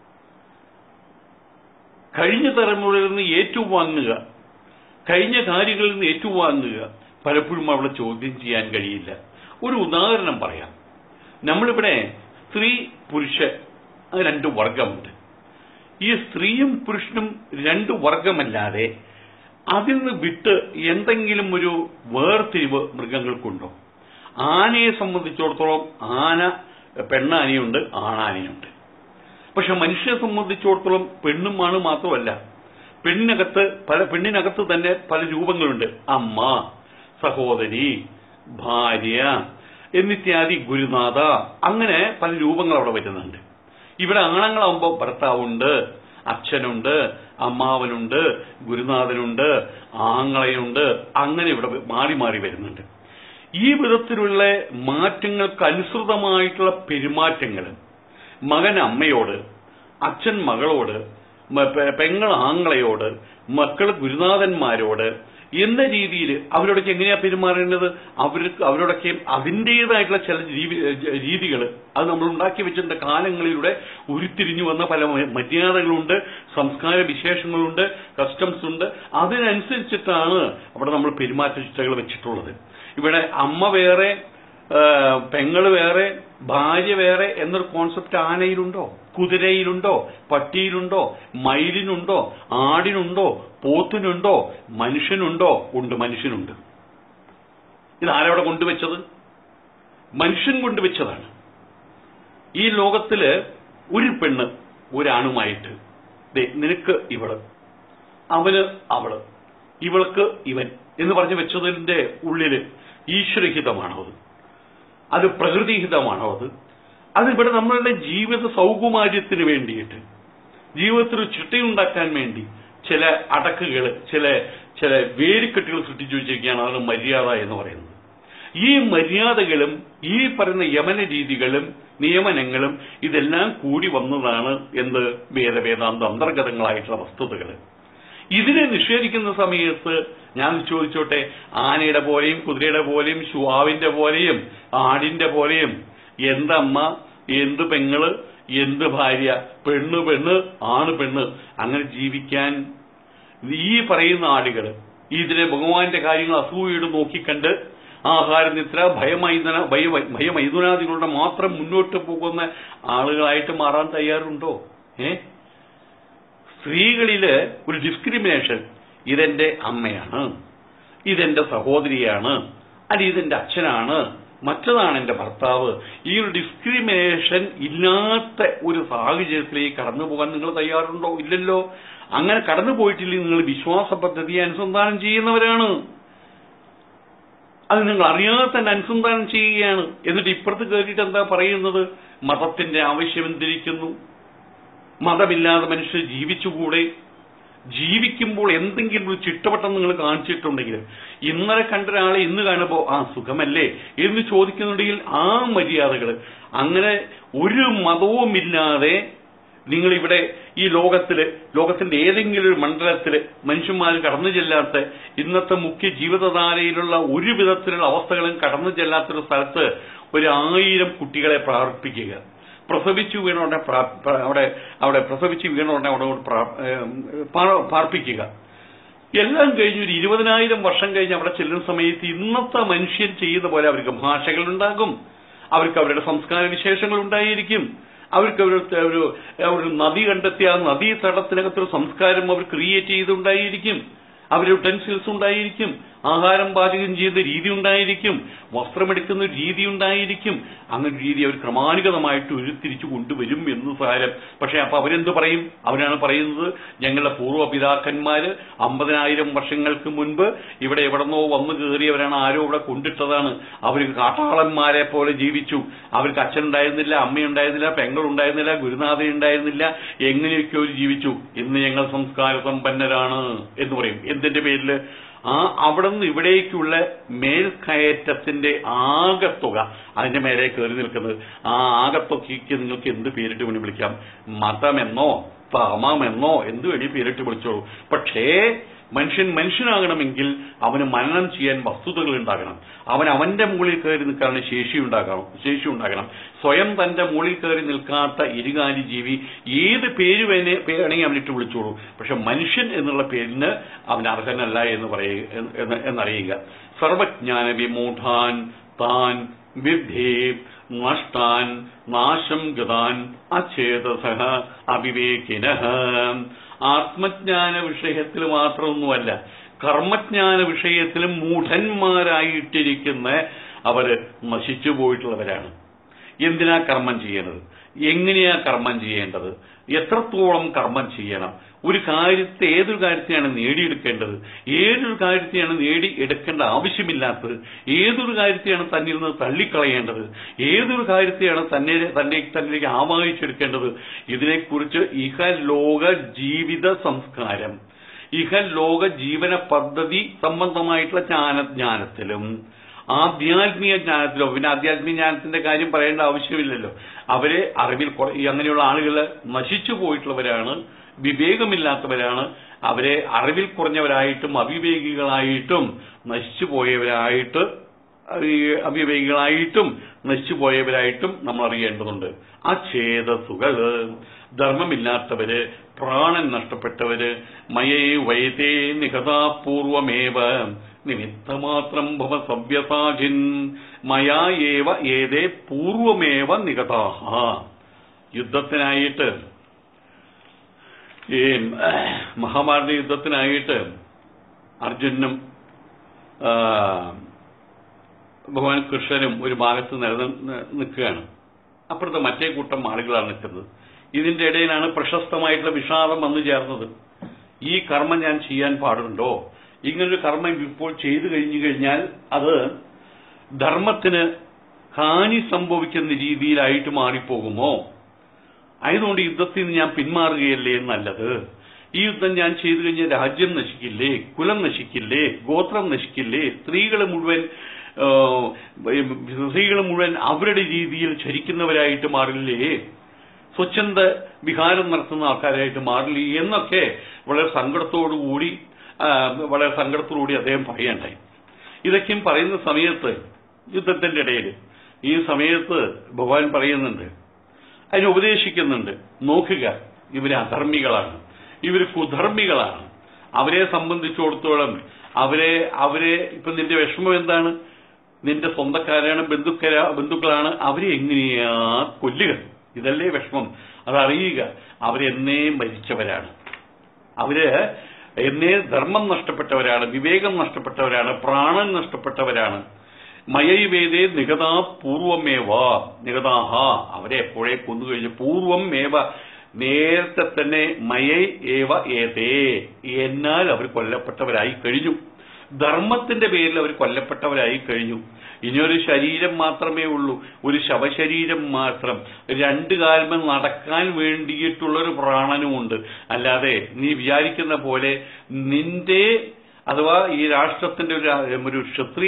കഴിഞ്ഞ തലമുറയിൽ നിന്ന് ഏറ്റുവാങ്ങുക, കഴിഞ്ഞ കാര്യങ്ങളിൽ നിന്ന് ഏറ്റുവാങ്ങുക പലപ്പോഴും അവിടെ ചോദ്യം ചെയ്യാൻ കഴിയില്ല. ഒരു ഉദാഹരണം പറയാം. നമ്മളിവിടെ സ്ത്രീ പുരുഷ 2 വർഗമുണ്ട്. ഈ സ്ത്രീയും പുരുഷനും 2 വർഗമല്ലാതെ അതിൽ നിന്ന് വിട്ട് എന്തെങ്കിലും ഒരു വേർതിരിവ് മൃഗങ്ങൾക്കുണ്ടോ? ആനയെ സംബന്ധിച്ചിടത്തോളം പെണ്ണാനയുണ്ട്, ആണാനയുണ്ട്. പക്ഷെ മനുഷ്യനെ സംബന്ധിച്ചിടത്തോളം പെണ്ണും ആണ് മാത്രമല്ല, പെണ്ണിനകത്ത് തന്നെ പല രൂപങ്ങളുണ്ട്. അമ്മ, സഹോദരി, ഭാര്യ എന്നിത്യാദി, ഗുരുനാഥ, അങ്ങനെ പല രൂപങ്ങൾ അവിടെ വരുന്നുണ്ട്. ഇവിടെ ആണുങ്ങളാവുമ്പോൾ ഭർത്താവുണ്ട്, അച്ഛനുണ്ട്, അമ്മാവനുണ്ട്, ഗുരുനാഥനുണ്ട്, ആങ്ങളയുണ്ട്, അങ്ങനെ ഇവിടെ മാറി മാറി വരുന്നുണ്ട്. ഈ വിധത്തിലുള്ള മാറ്റങ്ങൾക്ക് അനുസൃതമായിട്ടുള്ള പെരുമാറ്റങ്ങൾ മകൻ അമ്മയോട്, അച്ഛൻ മകളോട്, പെങ്ങൾ ആങ്ങളയോട്, മക്കൾ ഗുരുനാഥന്മാരോട്, എന്ന രീതിയിൽ അവരോടൊക്കെ എങ്ങനെയാ പെരുമാറേണ്ടത്, അവരോടൊക്കെ അതിൻ്റെതായിട്ടുള്ള ചില രീതികൾ അത് നമ്മൾ ഉണ്ടാക്കി വെച്ചിട്ടുണ്ട്. കാലങ്ങളിലൂടെ ഉരുത്തിരിഞ്ഞു വന്ന പല മര്യാദകളുണ്ട്, സംസ്കാര വിശേഷങ്ങളുണ്ട്, കസ്റ്റംസ് ഉണ്ട്. അതിനനുസരിച്ചിട്ടാണ് അവിടെ നമ്മൾ പെരുമാറ്റ ചിട്ടകൾ വെച്ചിട്ടുള്ളത്. ഇവിടെ അമ്മ വേറെ, പെങ്ങള് വേറെ, ഭാര്യ വേറെ എന്നൊരു കോൺസെപ്റ്റ് ആനയിലുണ്ടോ, കുതിരയിലുണ്ടോ, പട്ടിയിലുണ്ടോ, മയിലിനുണ്ടോ, ആടിനുണ്ടോ, പോത്തിനുണ്ടോ? മനുഷ്യനുണ്ടോ? ഉണ്ട്, മനുഷ്യനുണ്ട്. ഇതാരവിടെ കൊണ്ടുവച്ചത്? മനുഷ്യൻ കൊണ്ടുവച്ചതാണ്. ഈ ലോകത്തില് ഒരു പെണ്ണ് ഒരാണുമായിട്ട്, നിനക്ക് ഇവള്, അവന് അവള്, ഇവൾക്ക് ഇവൻ എന്ന് പറഞ്ഞു വെച്ചതിന്റെ ഉള്ളില് ഈശ്വരഹിതമാണോ അത് പ്രകൃതിഹിതമാണോ അതിവിടെ നമ്മളുടെ ജീവിത സൗകുമാര്യത്തിന് വേണ്ടിയിട്ട്, ജീവിതത്തിൽ ചിട്ടയുണ്ടാക്കാൻ വേണ്ടി ചില അടക്കുകൾ, ചില വേലിക്കെട്ടുകൾ സൃഷ്ടിച്ചു വെച്ചിരിക്കുകയാണ്. അതാണ് മര്യാദ എന്ന് പറയുന്നത്. ഈ മര്യാദകളും ഈ പറയുന്ന യമന രീതികളും നിയമനങ്ങളും ഇതെല്ലാം കൂടി വന്നതാണ് എന്ത് വേദാന്ത അന്തർഗതങ്ങളായിട്ടുള്ള വസ്തുതകൾ. ഇതിനെ നിഷേധിക്കുന്ന സമയത്ത് ഞാൻ ചോദിച്ചോട്ടെ, ആനയുടെ പോലെയും കുതിരയുടെ പോലെയും ശുവാവിന്റെ പോലെയും ആടിന്റെ പോലെയും എന്തമ്മ, എന്ത് പെങ്ങള്, എന്ത് ഭാര്യ, പെണ്ണ് പെണ്ണ്, ആണ് പെണ്ണ്, അങ്ങനെ ജീവിക്കാൻ ഈ പറയുന്ന ആളുകൾ ഇതിനെ ഭഗവാന്റെ കാര്യങ്ങൾ അസൂയയോട് നോക്കിക്കണ്ട് ആഹാര നിദ്ര ഭയമൈതുനാദികളുടെ മാത്രം മുന്നോട്ട് പോകുന്ന ആളുകളായിട്ട് മാറാൻ തയ്യാറുണ്ടോ? സ്ത്രീകളില് ഒരു ഡിസ്ക്രിമിനേഷൻ, ഇതെന്റെ അമ്മയാണ്, ഇതെന്റെ സഹോദരിയാണ്, അല്ല ഇതെന്റെ അച്ഛനാണ്, മറ്റതാണ് എന്റെ ഭർത്താവ്, ഈ ഒരു ഡിസ്ക്രിമിനേഷൻ ഇല്ലാത്ത ഒരു സാഹചര്യത്തിലേക്ക് കടന്നു പോകാൻ നിങ്ങൾ തയ്യാറുണ്ടോ? ഇല്ലല്ലോ. അങ്ങനെ കടന്നുപോയിട്ടില്ലെങ്കിൽ നിങ്ങൾ വിശ്വാസ പദ്ധതിയെ അനുസന്ധാനം ചെയ്യുന്നവരാണ്. അത് നിങ്ങൾ അറിയാതെ തന്നെ അനുസന്ധാനം ചെയ്യുകയാണ്. എന്നിട്ട് ഇപ്പുറത്ത് കയറിയിട്ട് എന്താ പറയുന്നത്? മതത്തിന്റെ ആവശ്യം എന്തിരിക്കുന്നു? മതമില്ലാതെ മനുഷ്യർ ജീവിച്ചുകൂടെ? ജീവിക്കുമ്പോൾ എന്തെങ്കിലും ഒരു ചിട്ടവട്ടം നിങ്ങൾ കാണിച്ചിട്ടുണ്ടെങ്കിൽ, ഇന്നലെ കണ്ട ഒരാളെ ഇന്ന് കാണുമ്പോൾ സുഖമല്ലേ എന്ന് ചോദിക്കുന്നുണ്ടെങ്കിൽ ആ മര്യാദകൾ, അങ്ങനെ ഒരു മതവുമില്ലാതെ നിങ്ങളിവിടെ ഈ ലോകത്തിന്റെ ഏതെങ്കിലും ഒരു മണ്ഡലത്തില് മനുഷ്യന്മാർ കടന്നു ചെല്ലാത്ത, ഇന്നത്തെ മുഖ്യ ജീവിതധാരയിലുള്ള ഒരു വിധത്തിലുള്ള അവസ്ഥകളും കടന്നു ചെല്ലാത്തൊരു സ്ഥലത്ത് 1000 കുട്ടികളെ പ്രാർത്ഥിപ്പിക്കുക, പ്രസവിച്ചു വീണോടെ അവിടെ പ്രസവിച്ചു വീണോടെ അവിടെ പാർപ്പിക്കുക, എല്ലാം കഴിഞ്ഞ് ഒരു 20,000 വർഷം കഴിഞ്ഞ് അവിടെ ചെല്ലുന്ന സമയത്ത് ഇന്നത്തെ മനുഷ്യൻ ചെയ്യുന്ന പോലെ അവർക്ക് ഭാഷകളുണ്ടാകും, അവർക്ക് അവരുടെ സംസ്കാര വിശേഷങ്ങൾ ഉണ്ടായിരിക്കും, അവർക്ക് ഒരു നദി കണ്ടെത്തിയ ആ നദീ തടത്തിനകത്തൊരു സംസ്കാരം അവർ ക്രിയേറ്റ് ചെയ്തുണ്ടായിരിക്കും, അവരുടെ ടെൻസിൽസ് ഉണ്ടായിരിക്കും, ആഹാരം പാചകം ചെയ്യുന്ന രീതി ഉണ്ടായിരിക്കും, വസ്ത്രമെടുക്കുന്ന രീതി ഉണ്ടായിരിക്കും. അങ്ങനെ രീതി അവർ ക്രമാനുഗതമായിട്ട് ഉരുത്തിരിച്ചു കൊണ്ടുവരും എന്ന് സാരം. പക്ഷെ അപ്പൊ അവരെന്ത് പറയും? അവരാണ് പറയുന്നത്, ഞങ്ങളുടെ പൂർവ്വപിതാക്കന്മാര് 50,000 വർഷങ്ങൾക്ക് മുൻപ് ഇവിടെ എവിടെന്നോ വന്നു കയറിയവരാണ്, ആരോ ഇവിടെ കൊണ്ടിട്ടതാണ്, അവർ കാട്ടാളന്മാരെ പോലെ ജീവിച്ചു, അവർക്ക് അച്ഛനുണ്ടായിരുന്നില്ല, അമ്മയുണ്ടായിരുന്നില്ല, പെങ്ങളുണ്ടായിരുന്നില്ല, ഗുരുനാഥൻ ഉണ്ടായിരുന്നില്ല, എങ്ങനെയൊക്കെ അവർ ജീവിച്ചു, ഇന്ന് ഞങ്ങൾ സംസ്കാര സമ്പന്നരാണ് എന്ന് പറയും. എന്തിന്റെ പേരില്? അവിടെ നിന്ന് ഇവിടേക്കുള്ള മേൽക്കയറ്റത്തിന്റെ ആകത്തുക, അതിന്റെ മേലെ കയറി നിൽക്കുന്നത്, ആ ആകത്തുകയ്ക്ക് നിങ്ങൾക്ക് എന്ത് പേരിട്ട് വേണ്ടി വിളിക്കാം? മതമെന്നോ തമമെന്നോ എന്ത് വേണ്ടി പേരിട്ട് വിളിച്ചോളൂ. പക്ഷേ മനുഷ്യനാകണമെങ്കിൽ അവന് മനനം ചെയ്യാൻ വസ്തുതകൾ ഉണ്ടാകണം, അവന്റെ മുകളിൽ കയറി നിൽക്കാനുള്ള ശേഷി ഉണ്ടാകണം. സ്വയം തന്റെ മുകളിൽ കയറി നിൽക്കാത്ത ഇരുകാലി ജീവി ഏത് പേര് വേണമെങ്കിൽ അവനിട്ട് വിളിച്ചോളൂ, പക്ഷെ മനുഷ്യൻ എന്നുള്ള പേരിന് അവൻ അർഹനല്ല എന്നറിയുക. സർവജ്ഞാന വിമൂഢാൻ താൻ വിദ്ധി നഷ്ടാൻ നാശം ഗതാൻ അചേതസഃ അവിവേകിനഃ. ആത്മജ്ഞാന വിഷയത്തിൽ മാത്രമൊന്നുമല്ല, കർമ്മജ്ഞാന വിഷയത്തിലും മൂഢന്മാരായിട്ടിരിക്കുന്ന അവര് നശിച്ചു പോയിട്ടുള്ളവരാണ്. എന്തിനാ കർമ്മം ചെയ്യേണ്ടത്? എങ്ങനെയാ കർമ്മം ചെയ്യേണ്ടത്? എത്രത്തോളം കർമ്മം ചെയ്യണം? ഏതൊരു കാര്യത്തെയാണ് നേടിയെടുക്കേണ്ടത്? ഏതൊരു കാര്യത്തെയാണ് നേടിയെടുക്കേണ്ട ആവശ്യമില്ലാത്തത്? ഏതൊരു കാര്യത്തെയാണ് തന്നിൽ നിന്ന് തള്ളിക്കളയേണ്ടത്? ഏതൊരു കാര്യത്തെയാണ് തന്നിലേക്ക് ആവാഹിച്ചെടുക്കേണ്ടത്? ഇതിനെക്കുറിച്ച് ഇഹലോക ജീവിത സംസ്കാരം, ഇഹലോക ജീവന പദ്ധതി സംബന്ധമായിട്ടുള്ള ജ്ഞാനത്തിലും ആധ്യാത്മിക ജ്ഞാനത്തിലോ, പിന്നെ ആധ്യാത്മിക ജ്ഞാനത്തിന്റെ കാര്യം പറയേണ്ട ആവശ്യമില്ലല്ലോ, അവരെ അറിവിൽ അങ്ങനെയുള്ള ആളുകൾ നശിച്ചു പോയിട്ടുള്ളവരാണ് വിവേകമില്ലാത്തവരാണ്. അവരെ അറിവിൽ കുറഞ്ഞവരായിട്ടും അവിവേകികളായിട്ടും നശിച്ചുപോയവരായിട്ടും നമ്മൾ അറിയേണ്ടതുണ്ട്. അഛേദസുകൾ, ധർമ്മമില്ലാത്തവര്, പ്രാണൻ നഷ്ടപ്പെട്ടവര്, മയേ വൈതേ നിഹതാപൂർവമേവ നിമിത്തമാത്രം ഭവ സവ്യസാചിൻ മയാ ഏവ ഏതേ പൂർവമേവ നിഗതാഹ. യുദ്ധത്തിനായിട്ട്, ഈ മഹാഭാരത യുദ്ധത്തിനായിട്ട് അർജുനും ഭഗവാൻ കൃഷ്ണനും ഒരു ഭാഗത്ത് നിൽക്കുകയാണ്. അപ്പുറത്തെ മറ്റേ കൂട്ടം ആളുകളാണ് നിൽക്കുന്നത്. ഇതിന്റെ ഇടയിലാണ് പ്രശസ്തമായിട്ടുള്ള വിഷാദം വന്നു ചേർന്നത്. ഈ കർമ്മം ഞാൻ ചെയ്യാൻ പാടുണ്ടോ? ഇങ്ങനൊരു കർമ്മം ഇപ്പോൾ ചെയ്തു കഴിഞ്ഞു കഴിഞ്ഞാൽ അത് ധർമ്മത്തിന് ഹാനി സംഭവിക്കുന്ന രീതിയിലായിട്ട് മാറിപ്പോകുമോ? ആയതുകൊണ്ട് യുദ്ധത്തിൽ നിന്ന് ഞാൻ പിന്മാറുകയല്ലേ നല്ലത്? ഈ യുദ്ധം ഞാൻ ചെയ്തു കഴിഞ്ഞാൽ രാജ്യം നശിക്കില്ലേ, കുലം നശിക്കില്ലേ, ഗോത്രം നശിക്കില്ലേ, സ്ത്രീകൾ മുഴുവൻ അവരുടെ രീതിയിൽ ചരിക്കുന്നവരായിട്ട് മാറില്ലേ, സ്വച്ഛന്ത വിഹാരം നടത്തുന്ന ആൾക്കാരായിട്ട് മാറില്ലേ എന്നൊക്കെ വളരെ സങ്കടത്തോടുകൂടി അദ്ദേഹം പറയണ്ടായി. ഇതൊക്കെയും പറയുന്ന സമയത്ത്, യുദ്ധത്തിന്റെ ഇടയിൽ ഈ സമയത്ത് ഭഗവാൻ പറയുന്നുണ്ട്, അതിനെ ഉപദേശിക്കുന്നുണ്ട്. നോക്കുക, ഇവര് അധർമ്മികളാണ്, ഇവര് കുധർമ്മികളാണ്. അവരെ സംബന്ധിച്ചിടത്തോളം അവരെ ഇപ്പൊ നിന്റെ വിഷമം എന്താണ്? നിന്റെ സ്വന്തക്കാരാണ്, ബന്ധുക്കളാണ്, അവരെ എങ്ങനെയാ കൊല്ലുക? ഇതല്ലേ വിഷമം. അതറിയുക, അവരെന്നേ മരിച്ചവരാണ്, അവര് എന്നേ ധർമ്മം നഷ്ടപ്പെട്ടവരാണ്, വിവേകം നഷ്ടപ്പെട്ടവരാണ്, പ്രാണൻ നഷ്ടപ്പെട്ടവരാണ്. മയൈവേദേ നിഗതാ പൂർവമേവ നിഗതാഹ, അവരെ എപ്പോഴേ കൊന്നുകഴിഞ്ഞു. പൂർവമേവ, നേരത്തെ തന്നെ, മയൈ ഏവ ഏതേ, എന്നാൽ അവർ കൊല്ലപ്പെട്ടവരായി കഴിഞ്ഞു. ധർമ്മത്തിന്റെ പേരിൽ അവർ കൊല്ലപ്പെട്ടവരായി കഴിഞ്ഞു. ഇനിയൊരു ശരീരം മാത്രമേ ഉള്ളൂ, ഒരു ശവശരീരം മാത്രം. രണ്ടു കാലം നടക്കാൻ വേണ്ടിയിട്ടുള്ളൊരു പ്രാണനുമുണ്ട്. അല്ലാതെ നീ വിചാരിക്കുന്ന പോലെ നിന്റെ അഥവാ ഈ രാഷ്ട്രത്തിന്റെ ഒരു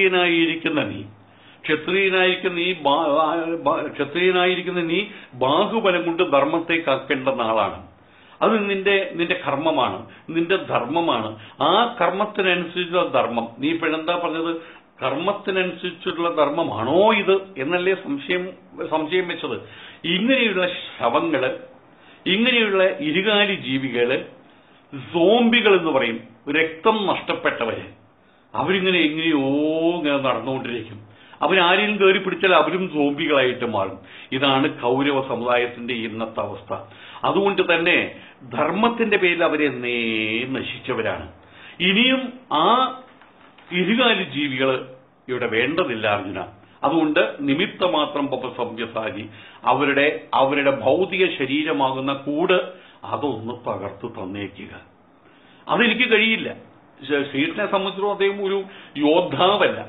ക്ഷത്രിയനായിരിക്കുന്ന നീ ബാഹുബലം കൊണ്ട് ധർമ്മത്തെ കാക്കേണ്ട നാളാണ്. അത് നിന്റെ കർമ്മമാണ്, നിന്റെ ധർമ്മമാണ്. ആ കർമ്മത്തിനനുസരിച്ചുള്ള ധർമ്മം. നീ ഇപ്പോഴെന്താ പറഞ്ഞത്? കർമ്മത്തിനനുസരിച്ചുള്ള ധർമ്മമാണോ ഇത് എന്നല്ലേ സംശയം വെച്ചത്. ഇങ്ങനെയുള്ള ശവങ്ങള്, ഇങ്ങനെയുള്ള ഇരുകാലി ജീവികള്, സോംബികൾ എന്ന് പറയും, രക്തം നഷ്ടപ്പെട്ടവര്, അവരിങ്ങനെ എങ്ങനെയോ ഇങ്ങനെ നടന്നുകൊണ്ടിരിക്കും. അവരാരെയും കയറി പിടിച്ചാൽ അവരും സോംബികളായിട്ട് മാറും. ഇതാണ് കൗരവ സമുദായത്തിന്റെ ഇന്നത്തെ അവസ്ഥ. അതുകൊണ്ട് തന്നെ ധർമ്മത്തിന്റെ പേരിൽ അവരെന്നേ നശിച്ചവരാണ്. ഇനിയും ആ ഇരുകാലി ജീവികൾ ഇവിടെ വേണ്ടതില്ല അർജുന. അതുകൊണ്ട് നിമിത്തമാത്രം സവ്യസാചി, അവരുടെ ഭൗതിക ശരീരമാകുന്ന കൂട് അതൊന്ന് തകർത്തു തന്നേക്കുക. അതെനിക്ക് കഴിയില്ല. ശ്രീകൃഷ്ണനെ സംബന്ധിച്ചിടത്തോളം അദ്ദേഹം ഒരു യോദ്ധാവല്ല,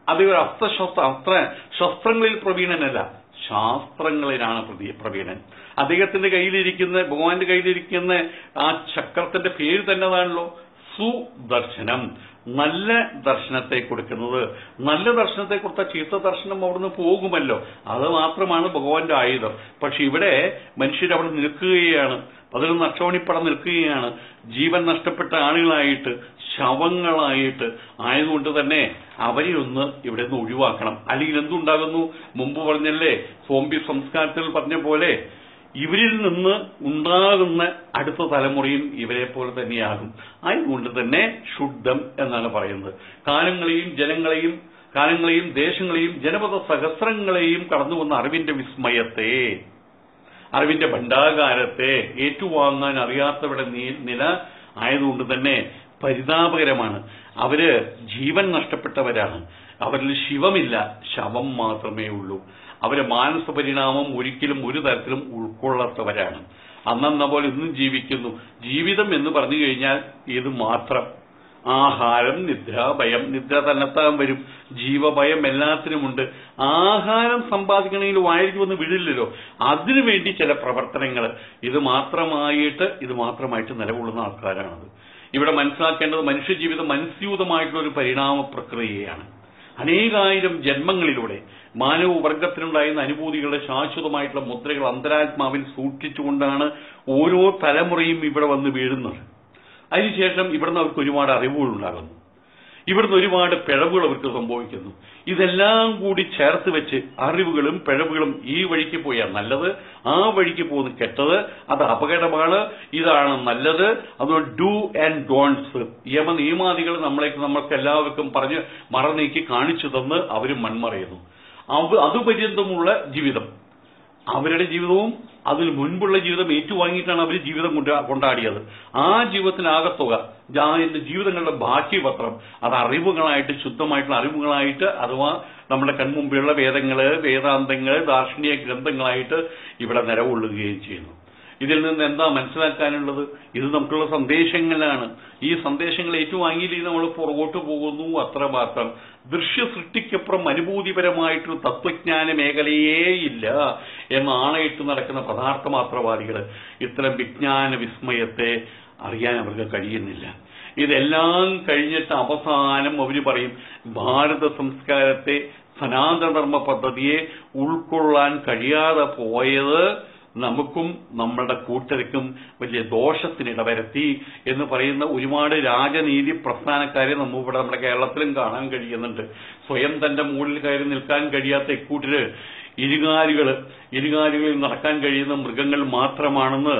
അദ്ദേഹം ശസ്ത്രങ്ങളിൽ പ്രവീണനല്ല, ശാസ്ത്രങ്ങളിലാണ് പ്രവീണൻ. അദ്ദേഹത്തിന്റെ കയ്യിലിരിക്കുന്ന, ഭഗവാന്റെ കയ്യിലിരിക്കുന്ന ആ ചക്രത്തിന്റെ പേര് തന്നെതാണല്ലോ സുദർശനം. നല്ല ദർശനത്തെ കൊടുക്കുന്നത്. നല്ല ദർശനത്തെ കൊടുത്ത ചീത്ത ദർശനം അവിടുന്ന് പോകുമല്ലോ. അത് മാത്രമാണ് ഭഗവാന്റെ ആയുധം. പക്ഷെ ഇവിടെ മനുഷ്യരവിടെ നിൽക്കുകയാണ്, 11 അക്ഷോണിപ്പടം നിൽക്കുകയാണ്, ജീവൻ നഷ്ടപ്പെട്ട ആളുകളായിട്ട്, ശവങ്ങളായിട്ട്. ആയതുകൊണ്ട് തന്നെ അവരെ ഒന്ന് ഇവിടെ നിന്ന് ഒഴിവാക്കണം. അല്ലെങ്കിൽ എന്തുണ്ടാകുന്നു? മുമ്പ് പറഞ്ഞല്ലേ, സോംബി സംസ്കാരത്തിൽ പറഞ്ഞ പോലെ ഇവരിൽ നിന്ന് ഉണ്ടാകുന്ന അടുത്ത തലമുറയും ഇവരെ പോലെ തന്നെയാകും. ആയതുകൊണ്ട് തന്നെ ശുദ്ധം എന്നാണ് പറയുന്നത്. കാലങ്ങളെയും ദേശങ്ങളെയും ജനപദ സഹസ്രങ്ങളെയും കടന്നു വന്ന അറിവിന്റെ വിസ്മയത്തെ, അറിവിന്റെ ഭണ്ഡാകാരത്തെ ഏറ്റുവാങ്ങാൻ അറിയാത്തവരുടെ നില ആയതുകൊണ്ട് തന്നെ പരിതാപകരമാണ്. അവര് ജീവൻ നഷ്ടപ്പെട്ടവരാണ്. അവരിൽ ശിവമില്ല, ശവം മാത്രമേ ഉള്ളൂ. അവരെ മാനസ പരിണാമം ഒരിക്കലും ഒരു തരത്തിലും ഉൾക്കൊള്ളാത്തവരാണ്. അന്നെന്ന പോലെ ഇന്നും ജീവിക്കുന്നു. ജീവിതം എന്ന് പറഞ്ഞു കഴിഞ്ഞാൽ ഇത് മാത്രം. ആഹാരം, നിദ്ര, ഭയം. നിദ്ര തന്നെത്താൻ വരും, ജീവഭയം എല്ലാത്തിനുമുണ്ട്. ആഹാരം സമ്പാദിക്കണമെങ്കിൽ വായിലേക്ക് വന്ന് വിടില്ലല്ലോ. അതിനുവേണ്ടി ചില പ്രവർത്തനങ്ങൾ. ഇത് മാത്രമായിട്ട് നിലകൊള്ളുന്ന ആൾക്കാരാണത്. ഇവിടെ മനസ്സിലാക്കേണ്ടത് മനുഷ്യജീവിതം മനുസ്യൂതമായിട്ടുള്ള ഒരു പരിണാമ പ്രക്രിയയാണ്. അനേകായിരം ജന്മങ്ങളിലൂടെ മാനവവർഗത്തിനുണ്ടായിരുന്ന അനുഭൂതികളുടെ ശാശ്വതമായിട്ടുള്ള മുദ്രകൾ അന്തരാത്മാവിൽ സൂക്ഷിച്ചുകൊണ്ടാണ് ഓരോ തലമുറയും ഇവിടെ വന്ന് വീഴുന്നത്. അതിനുശേഷം ഇവിടുന്ന് അവർക്ക് ഒരുപാട് അറിവുകളുണ്ടാകുന്നു, ഇവിടുന്ന് ഒരുപാട് പിഴവുകൾ അവർക്ക് സംഭവിക്കുന്നു. ഇതെല്ലാം കൂടി ചേർത്ത് വെച്ച് അറിവുകളും പിഴവുകളും ഈ വഴിക്ക് പോയാൽ നല്ലത്, ആ വഴിക്ക് പോകുന്ന കെട്ടത്, അത് അപകടമാണ്, ഇതാണ് നല്ലത്, അതുകൊണ്ട് ഡു ആൻഡ് ഡോൺസ് യമനിയമാദികൾ നമ്മൾക്ക് എല്ലാവർക്കും പറഞ്ഞ് മറനീക്കി കാണിച്ചു തന്ന് അവർ മൺമറയുന്നു. അതുപര്യന്തമുള്ള ജീവിതം, അവരുടെ ജീവിതവും അതിൽ മുൻപുള്ള ജീവിതം ഏറ്റുവാങ്ങിയിട്ടാണ് അവർ ജീവിതം കൊണ്ടാടിയത്. ആ ജീവിതത്തിനാകത്തുക എന്റെ ജീവിതങ്ങളുടെ ബാക്കി പത്രം അത് അറിവുകളായിട്ട്, ശുദ്ധമായിട്ടുള്ള അറിവുകളായിട്ട്, അഥവാ നമ്മുടെ കൺമുമ്പിലുള്ള വേദങ്ങള്, വേദാന്തങ്ങള്, ദാർശനിക ഗ്രന്ഥങ്ങളായിട്ട് ഇവിടെ നിലകൊള്ളുകയും ചെയ്യുന്നു. ഇതിൽ നിന്ന് എന്താ മനസ്സിലാക്കാനുള്ളത്? ഇത് നമുക്കുള്ള സന്ദേശങ്ങളാണ്. ഈ സന്ദേശങ്ങൾ ഏറ്റുവാങ്ങിയില്ലെങ്കിൽ നമ്മൾ പുറകോട്ട് പോകുന്നു, അത്ര മാത്രം. ദൃശ്യ സൃഷ്ടിക്കപ്പുറം അനുഭൂതിപരമായിട്ടൊരു തത്വജ്ഞാന മേഖലയേ ഇല്ല എന്നാണയിട്ട് നടക്കുന്ന പദാർത്ഥമാത്രവാദികൾ ഇത്തരം വിജ്ഞാന വിസ്മയത്തെ അറിയാൻ അവർക്ക് കഴിയുന്നില്ല. ഇതെല്ലാം കഴിഞ്ഞിട്ട് അവസാനം അവർ പറയും ഭാരത സംസ്കാരത്തെ, സനാതനധർമ്മ പദ്ധതിയെ ഉൾക്കൊള്ളാൻ കഴിയാതെ പോയത് നമുക്കും നമ്മളുടെ കൂട്ടർക്കും വലിയ ദോഷത്തിനിടവരുത്തി എന്ന് പറയുന്ന ഒരുപാട് രാജനീതി പ്രസ്ഥാനക്കാരെ ഇവിടെ നമ്മുടെ കേരളത്തിലും കാണാൻ കഴിയുന്നുണ്ട്. സ്വയം തന്റെ മുകളിൽ കയറി നിൽക്കാൻ കഴിയാത്ത ഇക്കൂട്ടര് ഇരുകാലികളിൽ നടക്കാൻ കഴിയുന്ന മൃഗങ്ങൾ മാത്രമാണെന്ന്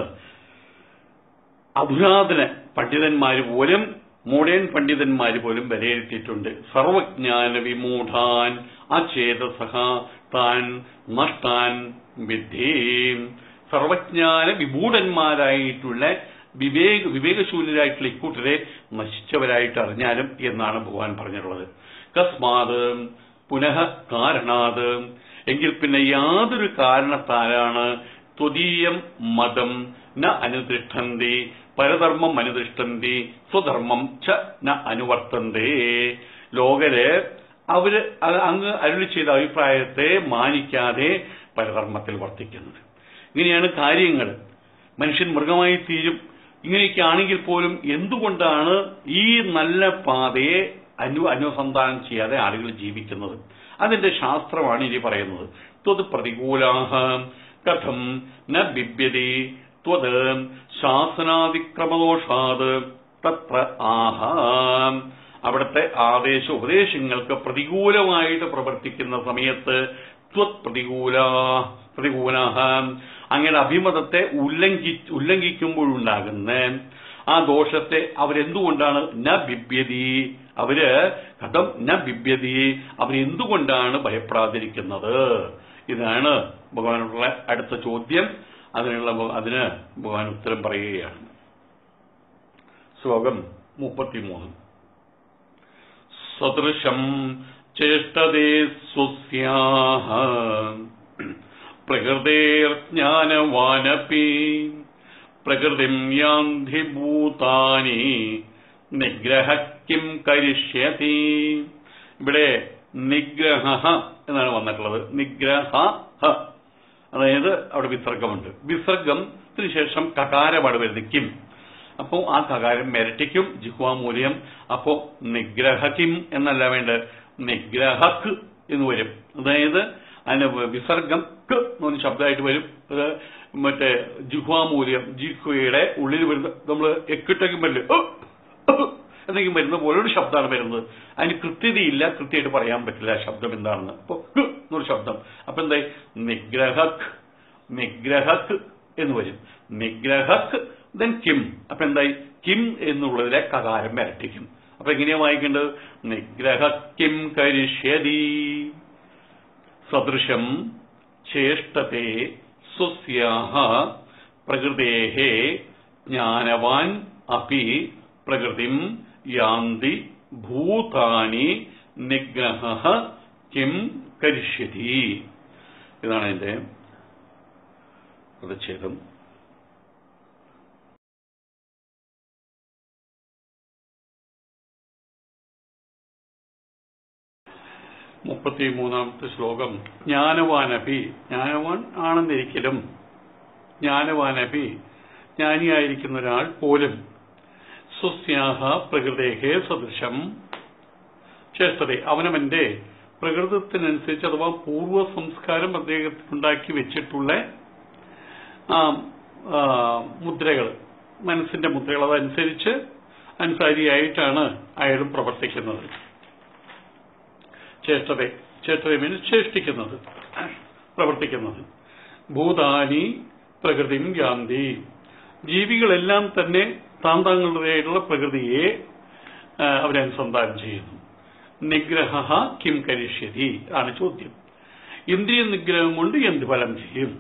അധുനാതന പണ്ഡിതന്മാര് പോലും, മോഡേൺ പണ്ഡിതന്മാര് പോലും വിലയിരുത്തിയിട്ടുണ്ട്. സർവജ്ഞാന വിമൂഢാൻ അചേതസഹ താൻ നഷ്ടാൻ വിദ്ധി. സർവജ്ഞാന വിമൂഢന്മാരായിട്ടുള്ള വിവേകശൂന്യരായിട്ടുള്ള ഇക്കൂട്ടരെ നശിച്ചവരായിട്ട് അറിഞ്ഞാലും എന്നാണ് ഭഗവാൻ പറഞ്ഞിട്ടുള്ളത്. കസ്മാത് പുനഃ കാരണാത്, എങ്കിൽ പിന്നെ യാതൊരു കാരണത്താലാണ് ത്വദീയം മതം ന അനുതിഷ്ഠന്തി പരധർമ്മം അനുതിഷ്ഠന്തി സ്വധർമ്മം ച ന അനുവർത്തന്തേ. ലോകര് അവര് അങ്ങ് അരുളി ചെയ്ത അഭിപ്രായത്തെ മാനിക്കാതെ പരധർമ്മത്തിൽ വർത്തിക്കുന്നത്. ഇങ്ങനെയാണ് കാര്യങ്ങൾ. മനുഷ്യൻ മൃഗമായി തീരും. ഇങ്ങനെയൊക്കെ ആണെങ്കിൽ പോലും എന്തുകൊണ്ടാണ് ഈ നല്ല പാതയെ അനുസന്ധാനം ചെയ്യാതെ ആളുകൾ ജീവിക്കുന്നത്? അതിന്റെ ശാസ്ത്രമാണ് ഇനി പറയുന്നത്. ത്വത് പ്രതികൂലാഹ കഥം ന ബിഭ്യതി ത്വത് ശാസനാതിക്രമദോഷാത് തത്ര ആഹ. അവിടുത്തെ ആദേശ ഉപദേശങ്ങൾക്ക് പ്രതികൂലമായിട്ട് പ്രവർത്തിക്കുന്ന സമയത്ത് ത്വത് പ്രതികൂലാഹ, അങ്ങനെ അഭിമതത്തെ ഉല്ലംഘിക്കുമ്പോഴുണ്ടാകുന്ന ആ ദോഷത്തെ അവരെന്തുകൊണ്ടാണ് ന ബിഭ്യതി, കഥം ന ബിഭ്യതി, അവരെന്തുകൊണ്ടാണ് ഭയപ്പെടാതിരിക്കുന്നത്? ഇതാണ് ഭഗവാനുള്ള അടുത്ത ചോദ്യം. അതിന് ഭഗവാൻ ഉത്തരം പറയുകയാണ്. ശ്ലോകം 33. സദൃശം ചേഷ്ടതേ സ്വസ്യാഹ പ്രകൃതേർജ്ഞാനവാനപി പ്രകൃതിം യാന്തി ഭൂതാനി നിഗ്രഹ കിം കരിഷ്യതി. ഇവിടെ നിഗ്രഹ എന്നാണ് വന്നിട്ടുള്ളത്. നിഗ്രഹ, അതായത് അവിടെ വിസർഗമുണ്ട്. വിസർഗത്തിന് ശേഷം കകാരമാണ് വരുന്നത്, കിം. അപ്പോ ആ കകാരം ഇരട്ടിക്കും ജിഹ്വാമൂല്യം. അപ്പോ നിഗ്രഹ കിം എന്നല്ല വേണ്ടത്, നിഗ്രഹക്ക് എന്ന് വരും. അതായത് അതിന് വിസർഗം ക്ക് എന്ന് ശബ്ദമായിട്ട് വരും. അത് മറ്റേ ജിഹ്വാമൂല്യം, ജിഹ്വയുടെ ഉള്ളിൽ വരുന്ന, നമ്മൾ എക്കിട്ടേക്കും വരില്ല എന്തെങ്കിലും വരുന്ന പോലൊരു ശബ്ദമാണ് വരുന്നത്. അതിന് കൃത്യതയില്ല, കൃത്യമായിട്ട് പറയാൻ പറ്റില്ല ശബ്ദം എന്താണെന്ന്. അപ്പൊ എന്നൊരു ശബ്ദം. അപ്പൊ എന്തായി? നിഗ്രഹക്ക് എന്ന് വരും. നിഗ്രഹക്ക് ദെൻ കിം. അപ്പൊ എന്തായി? കിം എന്നുള്ളതിലെ കകാരം ഇരട്ടിക്കും. അപ്പൊ എങ്ങനെയാ വായിക്കേണ്ടത്? നിഗ്രഹ കിം കരിഷ്യതി. സദൃശം ചേഷ്ടത്തെ സ്വസ്യാഹ പ്രകൃതേഹ ജ്ഞാനവാൻ അപി പ്രകൃതിം യാന്തി ഭൂതാനി നിഗ്രഹ കിം കരിഷ്യതി. ഇതാണ് എന്റെ പ്രതിഷേധം. മുപ്പത്തിമൂന്നാമത്തെ ശ്ലോകം. ജ്ഞാനവാനപി, ജ്ഞാനവാൻ ആണെന്നിരിക്കലും, ജ്ഞാനവാനപി ജ്ഞാനിയായിരിക്കുന്ന ഒരാൾ പോലും സ്വസ്യാഹ പ്രകൃതേഹേ സദൃശം ചേഷ്ടത അവനവന്റെ പ്രകൃതത്തിനനുസരിച്ച് അഥവാ പൂർവ്വ സംസ്കാരം അദ്ദേഹത്തിനുണ്ടാക്കി വെച്ചിട്ടുള്ള മുദ്രകൾ, മനസ്സിന്റെ മുദ്രകൾ, അതനുസരിച്ച് അനുസാരിയായിട്ടാണ് അയാളും പ്രവർത്തിക്കുന്നത്. ചേഷ്ടത മീൻസ് ചേഷ്ടിക്കുന്നത്, പ്രവർത്തിക്കുന്നത്. ഭൂതാനി പ്രകൃതിം യാന്തി, ജീവികളെല്ലാം തന്നെ താങ്കളുടേതായിട്ടുള്ള പ്രകൃതിയെ അവരനുസന്ധാനം ചെയ്യുന്നു. നിഗ്രഹ കിം കരിഷ്യതി ആണ് ചോദ്യം. ഇന്ദ്രിയ നിഗ്രഹം കൊണ്ട് എന്ത് ഫലം ചെയ്യും?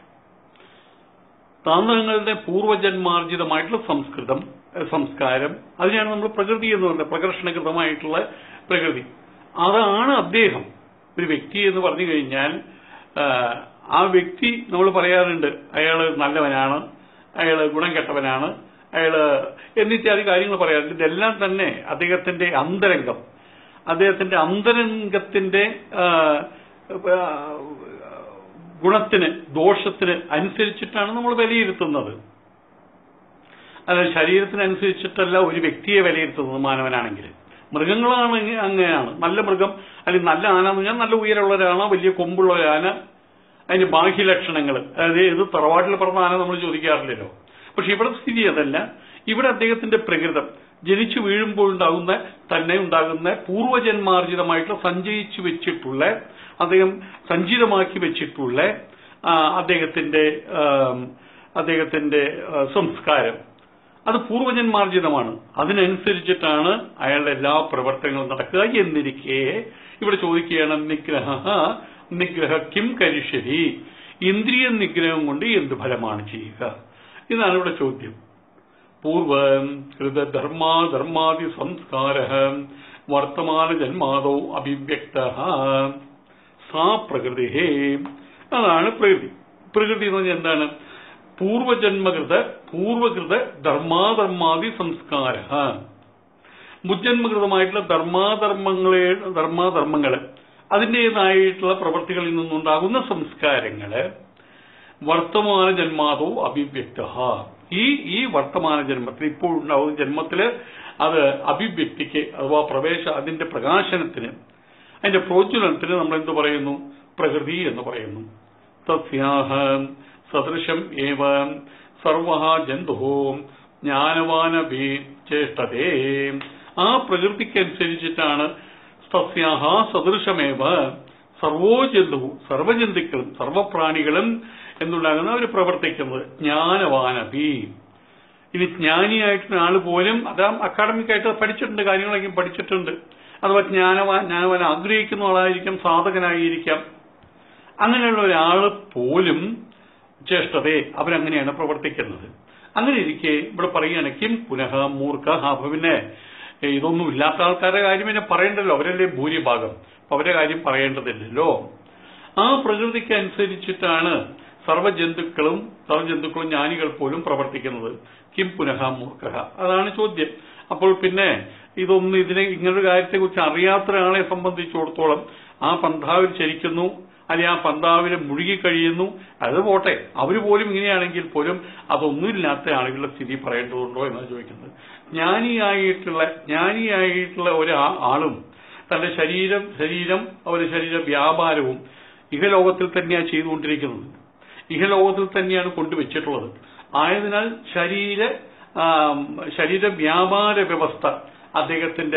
താന്തങ്ങളുടെ പൂർവജന്മാർജിതമായിട്ടുള്ള സംസ്കാരം, അതിനാണ് നമ്മൾ പ്രകൃതി എന്ന് പറയുന്നത്. പ്രകർഷണകൃതമായിട്ടുള്ള പ്രകൃതി, അതാണ് അദ്ദേഹം. ഒരു വ്യക്തി എന്ന് പറഞ്ഞു കഴിഞ്ഞാൽ ആ വ്യക്തി നമ്മൾ പറയാറുണ്ട് അയാള് നല്ലവനാണ്, അയാള് ഗുണം കെട്ടവനാണ്, അയാള് എന്നിത്യാദി കാര്യങ്ങൾ പറയാറുണ്ട്. ഇതെല്ലാം തന്നെ അദ്ദേഹത്തിന്റെ അന്തരംഗം, അദ്ദേഹത്തിന്റെ അന്തരംഗത്തിന്റെ ഗുണത്തിന് ദോഷത്തിന് അനുസരിച്ചിട്ടാണ് നമ്മൾ വിലയിരുത്തുന്നത്. അതായത് ശരീരത്തിനനുസരിച്ചിട്ടല്ല ഒരു വ്യക്തിയെ വിലയിരുത്തുന്നത്. മാനവനാണെങ്കിൽ, മൃഗങ്ങളാണ് അങ്ങനെയാണ്. നല്ല മൃഗം അല്ലെങ്കിൽ നല്ല ആന എന്ന് പറഞ്ഞാൽ നല്ല ഉയരമുള്ള ഒരാന, വലിയ കൊമ്പുള്ള ഒരു ആന, അതിന്റെ ബാഹ്യലക്ഷണങ്ങൾ, അതായത് ഇത് തറവാട്ടിൽ പറഞ്ഞ ആന നമ്മൾ ചോദിക്കാറില്ലല്ലോ. പക്ഷെ ഇവിടെ സ്ഥിതി അതല്ല. ഇവിടെ അദ്ദേഹത്തിന്റെ പ്രകൃതം ജനിച്ചു വീഴുമ്പോൾ ഉണ്ടാകുന്ന പൂർവ്വജന്മാർജിതമായിട്ട് സഞ്ചയിച്ചു വെച്ചിട്ടുള്ള, അദ്ദേഹം സഞ്ചിതമാക്കി വെച്ചിട്ടുള്ള അദ്ദേഹത്തിന്റെ സംസ്കാരം, അത് പൂർവ്വജന്മാർജിതമാണ്. അതിനനുസരിച്ചിട്ടാണ് അയാളുടെ എല്ലാ പ്രവർത്തനങ്ങളും നടക്കുക. എന്നിരിക്കെ ഇവിടെ ചോദിക്കുകയാണ് നിഗ്രഹ കിം കരിഷ്യതി, ഇന്ദ്രിയ നിഗ്രഹം കൊണ്ട് എന്ത് ഫലമാണ് ചെയ്യുക? ഇതാണ് ഇവിടെ ചോദ്യം. പൂർവം കൃതധർമാധർമാദി സംസ്കാര വർത്തമാന ജന്മാദോ അഭിവ്യക്ത സാ പ്രകൃതി. അതാണ് പ്രകൃതി. പ്രകൃതി എന്ന് പറഞ്ഞാൽ എന്താണ്? പൂർവകൃത ധർമാധർമാദി സംസ്കാര, മുജ്ജന്മകൃതമായിട്ടുള്ള ധർമാധർമ്മങ്ങള് അതിൻ്റെതായിട്ടുള്ള പ്രവൃത്തികളിൽ നിന്നുണ്ടാകുന്ന സംസ്കാരങ്ങള് വർത്തമാന ജന്മാതോ അഭിവ്യക്ത, ഈ വർത്തമാന ജന്മത്തിൽ ഇപ്പോൾ ഉണ്ടാകുന്ന ജന്മത്തില് അത് അഭിവ്യക്തിക്ക് അഥവാ അതിന്റെ പ്രകാശനത്തിന്, അതിന്റെ പ്രോജ്വലനത്തിന് നമ്മൾ എന്ത് പറയുന്നു? പ്രകൃതി എന്ന് പറയുന്നു. തസ്യാഹ സദൃശം ഏവ സർവഃ ജന്തുഃ ജ്ഞാനവാനഭി ചേഷ്ടതേ. ആ പ്രകൃതിക്കനുസരിച്ചിട്ടാണ് തസ്യാഹ സദൃശമേവ സർവോ ജന്തു, സർവജന്തുക്കളും സർവപ്രാണികളും എന്തുണ്ടാകുന്ന അവർ പ്രവർത്തിക്കുന്നത്. ജ്ഞാനവാനഭി, ഇനി ജ്ഞാനിയായിട്ടുള്ള ആള് പോലും അക്കാഡമിക്കായിട്ട് പഠിച്ചിട്ടുണ്ട്, കാര്യങ്ങളൊക്കെ പഠിച്ചിട്ടുണ്ട്. അഥവാ ജ്ഞാനവാൻ ആഗ്രഹിക്കുന്ന ആളായിരിക്കാം, സാധകനായിരിക്കാം. അങ്ങനെയുള്ള ഒരാള് പോലും ചേഷ്ടതേ അവരങ്ങനെയാണ് പ്രവർത്തിക്കുന്നത്. അങ്ങനെ ഇരിക്കെ ഇവിടെ പറയുകയാണ് കിം പുനഃ മൂർഖ. അപ്പൊ പിന്നെ ഇതൊന്നും ഇല്ലാത്ത ആൾക്കാരുടെ കാര്യം പിന്നെ പറയണ്ടല്ലോ, അവരല്ലേ ഭൂരിഭാഗം, അപ്പൊ അവരുടെ കാര്യം പറയേണ്ടതില്ലല്ലോ. ആ പ്രകൃതിക്ക് അനുസരിച്ചിട്ടാണ് സർവജന്തുക്കളും ജ്ഞാനികൾ പോലും പ്രവർത്തിക്കുന്നത്. കിം പുനഃ മൂർഖ, അതാണ് ചോദ്യം. അപ്പോൾ പിന്നെ ഇങ്ങനൊരു കാര്യത്തെക്കുറിച്ച് അറിയാത്ത ഒരാളെ സംബന്ധിച്ചിടത്തോളം ആ പന്ഥാവിൽ ചരിക്കുന്നു, അല്ലെങ്കിൽ ആ പന്താവിനെ മുഴുകിക്കഴിയുന്നു, അത് പോട്ടെ, അവര് പോലും ഇങ്ങനെയാണെങ്കിൽ പോലും അതൊന്നുമില്ലാത്ത ആളുകളുടെ സ്ഥിതി പറയേണ്ടതുണ്ടോ എന്നാണ് ചോദിക്കുന്നത്. ജ്ഞാനിയായിട്ടുള്ള ഒരാളും തന്റെ ശരീരം അവരുടെ ശരീര വ്യാപാരവും ഇഹലോകത്തിൽ തന്നെയാണ് ചെയ്തുകൊണ്ടിരിക്കുന്നത്, ഇഹലോകത്തിൽ തന്നെയാണ് കൊണ്ടുവച്ചിട്ടുള്ളത്. ആയതിനാൽ ശരീര വ്യാപാര വ്യവസ്ഥ അദ്ദേഹത്തിന്റെ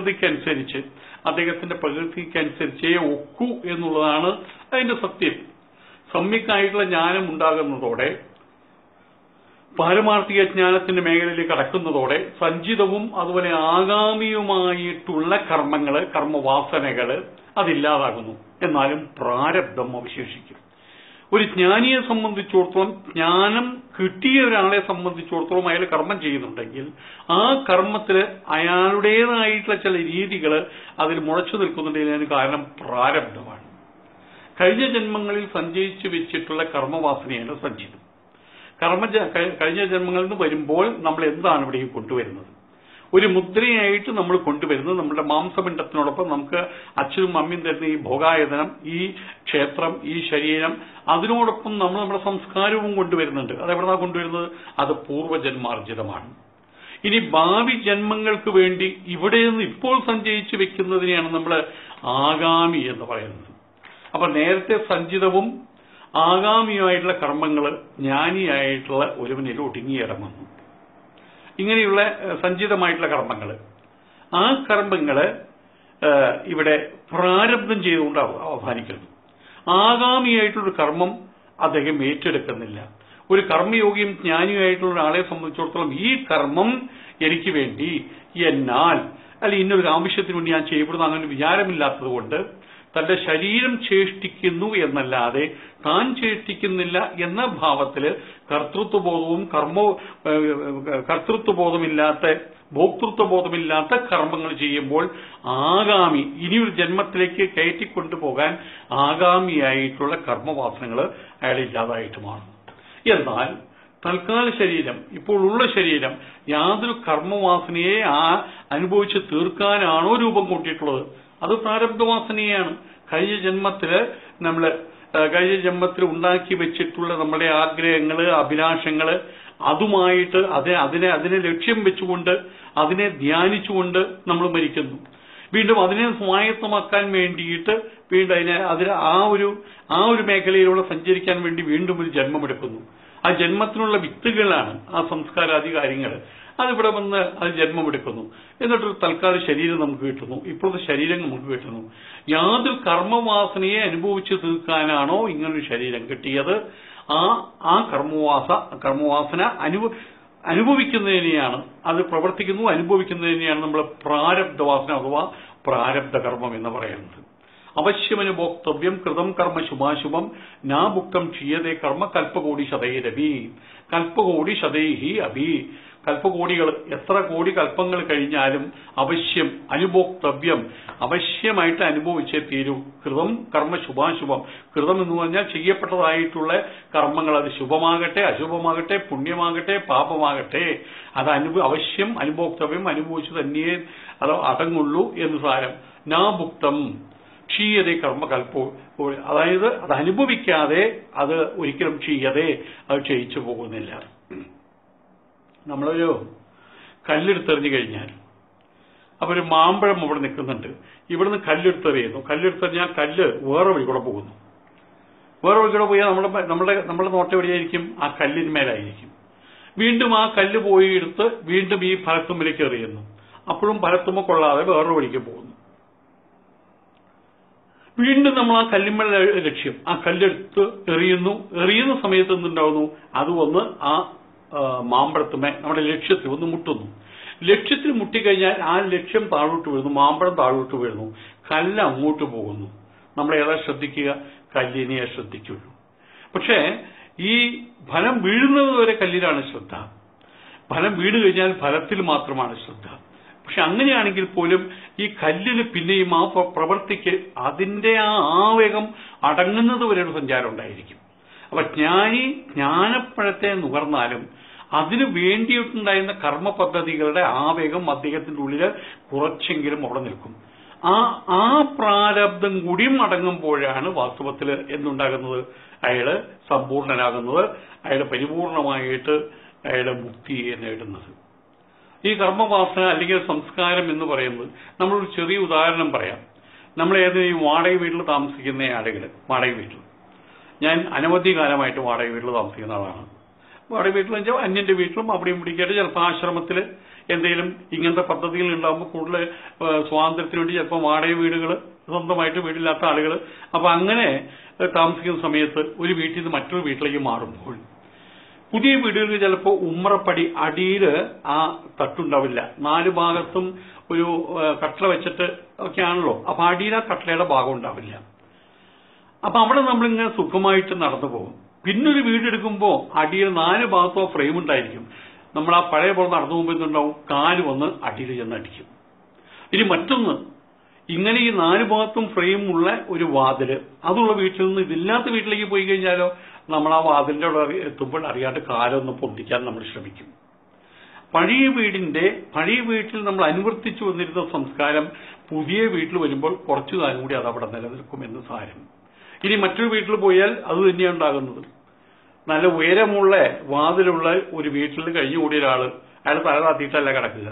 പ്രകൃതിക്കനുസരിച്ചേ ഒക്കൂ എന്നുള്ളതാണ് അതിന്റെ സത്യം. സമ്യക്കായിട്ടുള്ള ജ്ഞാനം ഉണ്ടാകുന്നതോടെ, പാരമാർത്ഥിക ജ്ഞാനത്തിന്റെ മേഖലയിലേക്ക് കടക്കുന്നതോടെ സഞ്ചിതവും അതുപോലെ ആഗാമിയുമായിട്ടുള്ള കർമ്മവാസനകള് അതില്ലാതാകുന്നു. എന്നാലും പ്രാരബ്ധം അവശേഷിക്കും. ഒരു ജ്ഞാനിയെ സംബന്ധിച്ചിടത്തോളം, ജ്ഞാനം കിട്ടിയ ഒരാളെ സംബന്ധിച്ചിടത്തോളം അയാൾ കർമ്മം ചെയ്യുന്നുണ്ടെങ്കിൽ ആ കർമ്മത്തില് അയാളുടേതായിട്ടുള്ള ചില രീതികള് അതിൽ മുളച്ചു നിൽക്കുന്നുണ്ടെങ്കിൽ അതിന് കാരണം പ്രാരബ്ധമാണ്. കഴിഞ്ഞ ജന്മങ്ങളിൽ സഞ്ചയിച്ചു വെച്ചിട്ടുള്ള കർമ്മവാസനയാണ് സഞ്ചിതം. കഴിഞ്ഞ ജന്മങ്ങളിൽ നിന്ന് വരുമ്പോൾ നമ്മൾ എന്താണ് ഇവിടേക്ക് കൊണ്ടുവരുന്നത്? ഒരു മുദ്രയായിട്ട് നമ്മൾ കൊണ്ടുവരുന്നത് നമ്മുടെ മാംസപിണ്ഡത്തിനോടൊപ്പം നമുക്ക് അച്ഛനും അമ്മയും തരുന്ന ഈ ഭോഗായതനം, ഈ ക്ഷേത്രം, ഈ ശരീരം, അതിനോടൊപ്പം നമ്മൾ നമ്മുടെ സംസ്കാരവും കൊണ്ടുവരുന്നുണ്ട്. അതെവിടെയാണ് കൊണ്ടുവരുന്നത്? അത് പൂർവ്വജന്മാർജിതമാണ്. ഇനി ഭാവി ജന്മങ്ങൾക്ക് വേണ്ടി ഇവിടെ നിന്ന് ഇപ്പോൾ സഞ്ചയിച്ചു വെക്കുന്നതിനെയാണ് നമ്മൾ ആഗാമി എന്ന് പറയുന്നത്. അപ്പൊ നേരത്തെ സഞ്ചിതവും ആഗാമിയുമായിട്ടുള്ള കർമ്മങ്ങൾ ജ്ഞാനിയായിട്ടുള്ള ഒരുവനിൽ ഒടുങ്ങിയിറങ്ങുന്നു. ഇങ്ങനെയുള്ള സഞ്ചിതമായിട്ടുള്ള കർമ്മങ്ങൾ, ആ കർമ്മങ്ങള് ഇവിടെ പ്രാരബ്ധം ചെയ്തുകൊണ്ട് അവസാനിക്കുന്നു. ആഗാമിയായിട്ടുള്ളൊരു കർമ്മം അദ്ദേഹം ഏറ്റെടുക്കുന്നില്ല. ഒരു കർമ്മയോഗിയും ജ്ഞാനിയായിട്ടുള്ള ഒരാളെ സംബന്ധിച്ചിടത്തോളം ഈ കർമ്മം എനിക്ക് വേണ്ടി എന്നാൽ അല്ലെങ്കിൽ ഇന്നൊരു ആവശ്യത്തിന് വേണ്ടി ഞാൻ ചെയ്യപ്പെടുന്ന അങ്ങനെ വിചാരമില്ലാത്തത് കൊണ്ട് തന്റെ ശരീരം ചേഷ്ടിക്കുന്നു എന്നല്ലാതെ താൻ ചേഷ്ടിക്കുന്നില്ല എന്ന ഭാവത്തില് കർത്തൃത്വബോധമില്ലാത്ത ഭോക്തൃത്വബോധമില്ലാത്ത കർമ്മങ്ങൾ ചെയ്യുമ്പോൾ ആഗാമി ഇനിയൊരു ജന്മത്തിലേക്ക് കയറ്റിക്കൊണ്ടുപോകാൻ ആഗാമിയായിട്ടുള്ള കർമ്മവാസനകൾ അയാൾ ഇല്ലാതായിട്ട് മാറും. എന്നാൽ തൽക്കാല ശരീരം, ഇപ്പോൾ ഉള്ള ശരീരം യാതൊരു കർമ്മവാസനയെ അനുഭവിച്ച് തീർക്കാനാണോ രൂപം കൂട്ടിയിട്ടുള്ളത്? അത് പ്രാരബ്ധവാസനയാണ്. കഴിഞ്ഞ ജന്മത്തിൽ ഉണ്ടാക്കി വെച്ചിട്ടുള്ള നമ്മുടെ ആഗ്രഹങ്ങള്, അഭിലാഷങ്ങള്, അതുമായിട്ട് അതിനെ ലക്ഷ്യം വെച്ചുകൊണ്ട് അതിനെ ധ്യാനിച്ചുകൊണ്ട് നമ്മൾ മരിക്കുന്നു. വീണ്ടും അതിനെ സ്വായത്തമാക്കാൻ വേണ്ടിയിട്ട് വീണ്ടും ആ ഒരു മേഖലയിലൂടെ സഞ്ചരിക്കാൻ വേണ്ടി വീണ്ടും ഒരു ജന്മമെടുക്കുന്നു. ആ ജന്മത്തിനുള്ള വിത്തുകളാണ് ആ സംസ്കാരാദി കാര്യങ്ങൾ. അതിവിടെ വന്ന് അത് ജന്മമെടുക്കുന്നു. എന്നിട്ടൊരു തൽക്കാല ശരീരം നമുക്ക് കിട്ടുന്നു. ഇപ്പോഴത്തെ ശരീരം നമുക്ക് കിട്ടുന്നു. യാതൊരു കർമ്മവാസനയെ അനുഭവിച്ചു തീർക്കാനാണോ ഇങ്ങനൊരു ശരീരം കിട്ടിയത്, ആ കർമ്മവാസന അനുഭവിക്കുന്നതിനെയാണ്, അത് പ്രവർത്തിക്കുന്നു അനുഭവിക്കുന്നതിനെയാണ് നമ്മൾ പ്രാരബ്ധവാസന അഥവാ പ്രാരബ്ധ കർമ്മം എന്ന് പറയുന്നത്. അവശ്യമനുഭോക്തവ്യം കൃതം കർമ്മ ശുഭാശുഭം നാഭുക്തം ചെയ്യതേ കർമ്മ കൽപ്പകോടി ശതൈരവി കൽപ്പകോടി ശതൈഹി അഭി. കൽപ്പകോടികൾ, എത്ര കോടി കൽപ്പങ്ങൾ കഴിഞ്ഞാലും അവശ്യം അനുഭോക്തവ്യം, അവശ്യമായിട്ട് അനുഭവിച്ചേ തീരൂ. കൃതം കർമ്മ ശുഭാശുഭം. കൃതം എന്ന് പറഞ്ഞാൽ ചെയ്യപ്പെട്ടതായിട്ടുള്ള കർമ്മങ്ങൾ, അത് ശുഭമാകട്ടെ അശുഭമാകട്ടെ പുണ്യമാകട്ടെ പാപമാകട്ടെ, അത് അവശ്യം അനുഭോക്തവ്യം, അനുഭവിച്ചു തന്നെ അത് അടങ്ങുള്ളൂ എന്ന് സാരം. നാഭുക്തം ക്ഷീയതേ കർമ്മ കൽപ്പോ, അതായത് അത് അനുഭവിക്കാതെ അത് ഒരിക്കലും അത് ക്ഷയിച്ചു പോകുന്നില്ല. നമ്മളൊരു കല്ലെടുത്തെറിഞ്ഞു കഴിഞ്ഞാൽ, അപ്പൊ ഒരു മാമ്പഴം ഇവിടെ നിൽക്കുന്നുണ്ട്, ഇവിടുന്ന് കല്ലെടുത്തെറിയുന്നു. കല്ലെടുത്തെറിഞ്ഞാൽ കല്ല് വേറെ വഴി കൂടെ പോകുന്നു. വേറെ വഴി കൂടെ പോയാൽ നമ്മുടെ നോട്ടം എവിടെയായിരിക്കും? ആ കല്ലിന്മേലായിരിക്കും. വീണ്ടും ആ കല്ല് പോയി എടുത്ത് വീണ്ടും ഈ ഫലത്തുമ്പിലേക്ക് എറിയുന്നു. അപ്പോഴും ഫലത്തുമ്പ കൊള്ളാതെ വേറൊരു വഴിക്ക് പോകുന്നു. വീണ്ടും നമ്മൾ ആ കല്ലിന്മേൽ ലക്ഷ്യം, ആ കല്ലെടുത്ത് എറിയുന്ന സമയത്ത് എന്തുണ്ടാവുന്നു? അത് വന്ന് ആ മാമ്പഴത്തുമേ നമ്മുടെ ലക്ഷ്യത്തിൽ ഒന്ന് മുട്ടുന്നു. ലക്ഷ്യത്തിൽ മുട്ടിക്കഴിഞ്ഞാൽ ആ ലക്ഷ്യം താഴോട്ട് വീഴുന്നു, മാമ്പഴം താഴോട്ട് വീഴുന്നു, കല്ല് അങ്ങോട്ട് പോകുന്നു. നമ്മൾ ഏതാ ശ്രദ്ധിക്കുക? കല്ലിനെ ശ്രദ്ധിക്കുള്ളൂ. പക്ഷേ ഈ ഫലം വീഴുന്നത് വരെ കല്ലിലാണ് ശ്രദ്ധ. ഫലം വീണ് കഴിഞ്ഞാൽ ഫലത്തിൽ മാത്രമാണ് ശ്രദ്ധ. പക്ഷെ അങ്ങനെയാണെങ്കിൽ പോലും ഈ കല്ലിന് പിന്നെയും ആ പ്രവൃത്തിക്ക് അതിന്റെ ആ ആവേഗം അടങ്ങുന്നത് വരെയുള്ള സഞ്ചാരം ഉണ്ടായിരിക്കും. അപ്പൊ ജ്ഞാനപ്പഴത്തെ നുകർന്നാലും അതിനു വേണ്ടിയിട്ടുണ്ടായിരുന്ന കർമ്മ പദ്ധതികളുടെ ആവേഗം അദ്ദേഹത്തിന്റെ ഉള്ളില് കുറച്ചെങ്കിലും അവിടെ നിൽക്കും. ആ പ്രാരബ്ധം കൂടിയും അടങ്ങുമ്പോഴാണ് വാസ്തവത്തിൽ എന്തുണ്ടാകുന്നത്? അയാള് സമ്പൂർണനാകുന്നത്, അയാള് പരിപൂർണമായിട്ട് അയാളെ മുക്തിയെ നേടുന്നത്. ഈ കർമ്മവാസന അല്ലെങ്കിൽ സംസ്കാരം എന്ന് പറയുന്നത്, നമ്മളൊരു ചെറിയ ഉദാഹരണം പറയാം. നമ്മൾ ഈ വാടക വീട്ടിൽ താമസിക്കുന്ന ആളുകൾ, വാടക വീട്ടിൽ, ഞാൻ അനവധി കാലമായിട്ട് വാടക വീട്ടിൽ താമസിക്കുന്ന ആളാണ്. വാടക വീട്ടിൽ വെച്ചാൽ അന്യന്റെ വീട്ടിലും അവിടെയും പിടിക്കായിട്ട് ചിലപ്പോൾ ആശ്രമത്തിൽ എന്തെങ്കിലും ഇങ്ങനത്തെ പദ്ധതികൾ ഉണ്ടാകുമ്പോൾ കൂടുതൽ സ്വാതന്ത്ര്യത്തിന് വേണ്ടി ചിലപ്പോൾ വാടക വീടുകൾ, സ്വന്തമായിട്ട് വീടില്ലാത്ത ആളുകൾ, അപ്പൊ അങ്ങനെ താമസിക്കുന്ന സമയത്ത് ഒരു വീട്ടിൽ നിന്ന് മറ്റൊരു വീട്ടിലേക്ക് മാറുമ്പോൾ പുതിയ വീടുകളിൽ ചിലപ്പോൾ ഉമ്മറപ്പടി അടിയില് ആ തട്ടുണ്ടാവില്ല. 4 ഭാഗത്തും ഒരു കട്ടള വെച്ചിട്ട് ഒക്കെയാണല്ലോ. അപ്പൊ അടിയിൽ ആ കട്ടളയുടെ ഭാഗം ഉണ്ടാവില്ല. അപ്പൊ അവിടെ നമ്മളിങ്ങനെ സുഖമായിട്ട് നടന്നു പോകും. പിന്നൊരു വീടെടുക്കുമ്പോൾ അടിയിൽ 4 ഭാഗത്തോ ഫ്രെയിം ഉണ്ടായിരിക്കും. നമ്മൾ ആ പഴയ പോലെ നടന്നു പോകുമ്പോൾ എന്തുണ്ടാവും? കാല് വന്ന് അടിയിൽ ചെന്നടിക്കും. ഇനി മറ്റൊന്ന്, ഇങ്ങനെ ഈ 4 ഭാഗത്തും ഫ്രെയിം ഉള്ള ഒരു വാതില് അതുള്ള വീട്ടിൽ നിന്ന് ഇതില്ലാത്ത വീട്ടിലേക്ക് പോയി കഴിഞ്ഞാലോ നമ്മൾ ആ വാതിലിന്റെ അവിടെ എത്തുമ്പോൾ അറിയാണ്ട് കാലൊന്ന് പൊന്തിക്കാൻ നമ്മൾ ശ്രമിക്കും. പഴയ വീട്ടിൽ നമ്മൾ അനുവർത്തിച്ചു വന്നിരുന്ന സംസ്കാരം പുതിയ വീട്ടിൽ വരുമ്പോൾ കുറച്ചു കാലം കൂടി അത് അവിടെ നിലനിൽക്കും എന്ന് സാരം. ഇനി മറ്റൊരു വീട്ടിൽ പോയാൽ അത് തന്നെയാണ് ഉണ്ടാകുന്നത്. നല്ല ഉയരമുള്ള വാതിലുള്ള ഒരു വീട്ടിൽ കഴിഞ്ഞുകൂടിയ ഒരാള് അയാൾ തല താത്തിയിട്ടല്ല കിടക്കുക.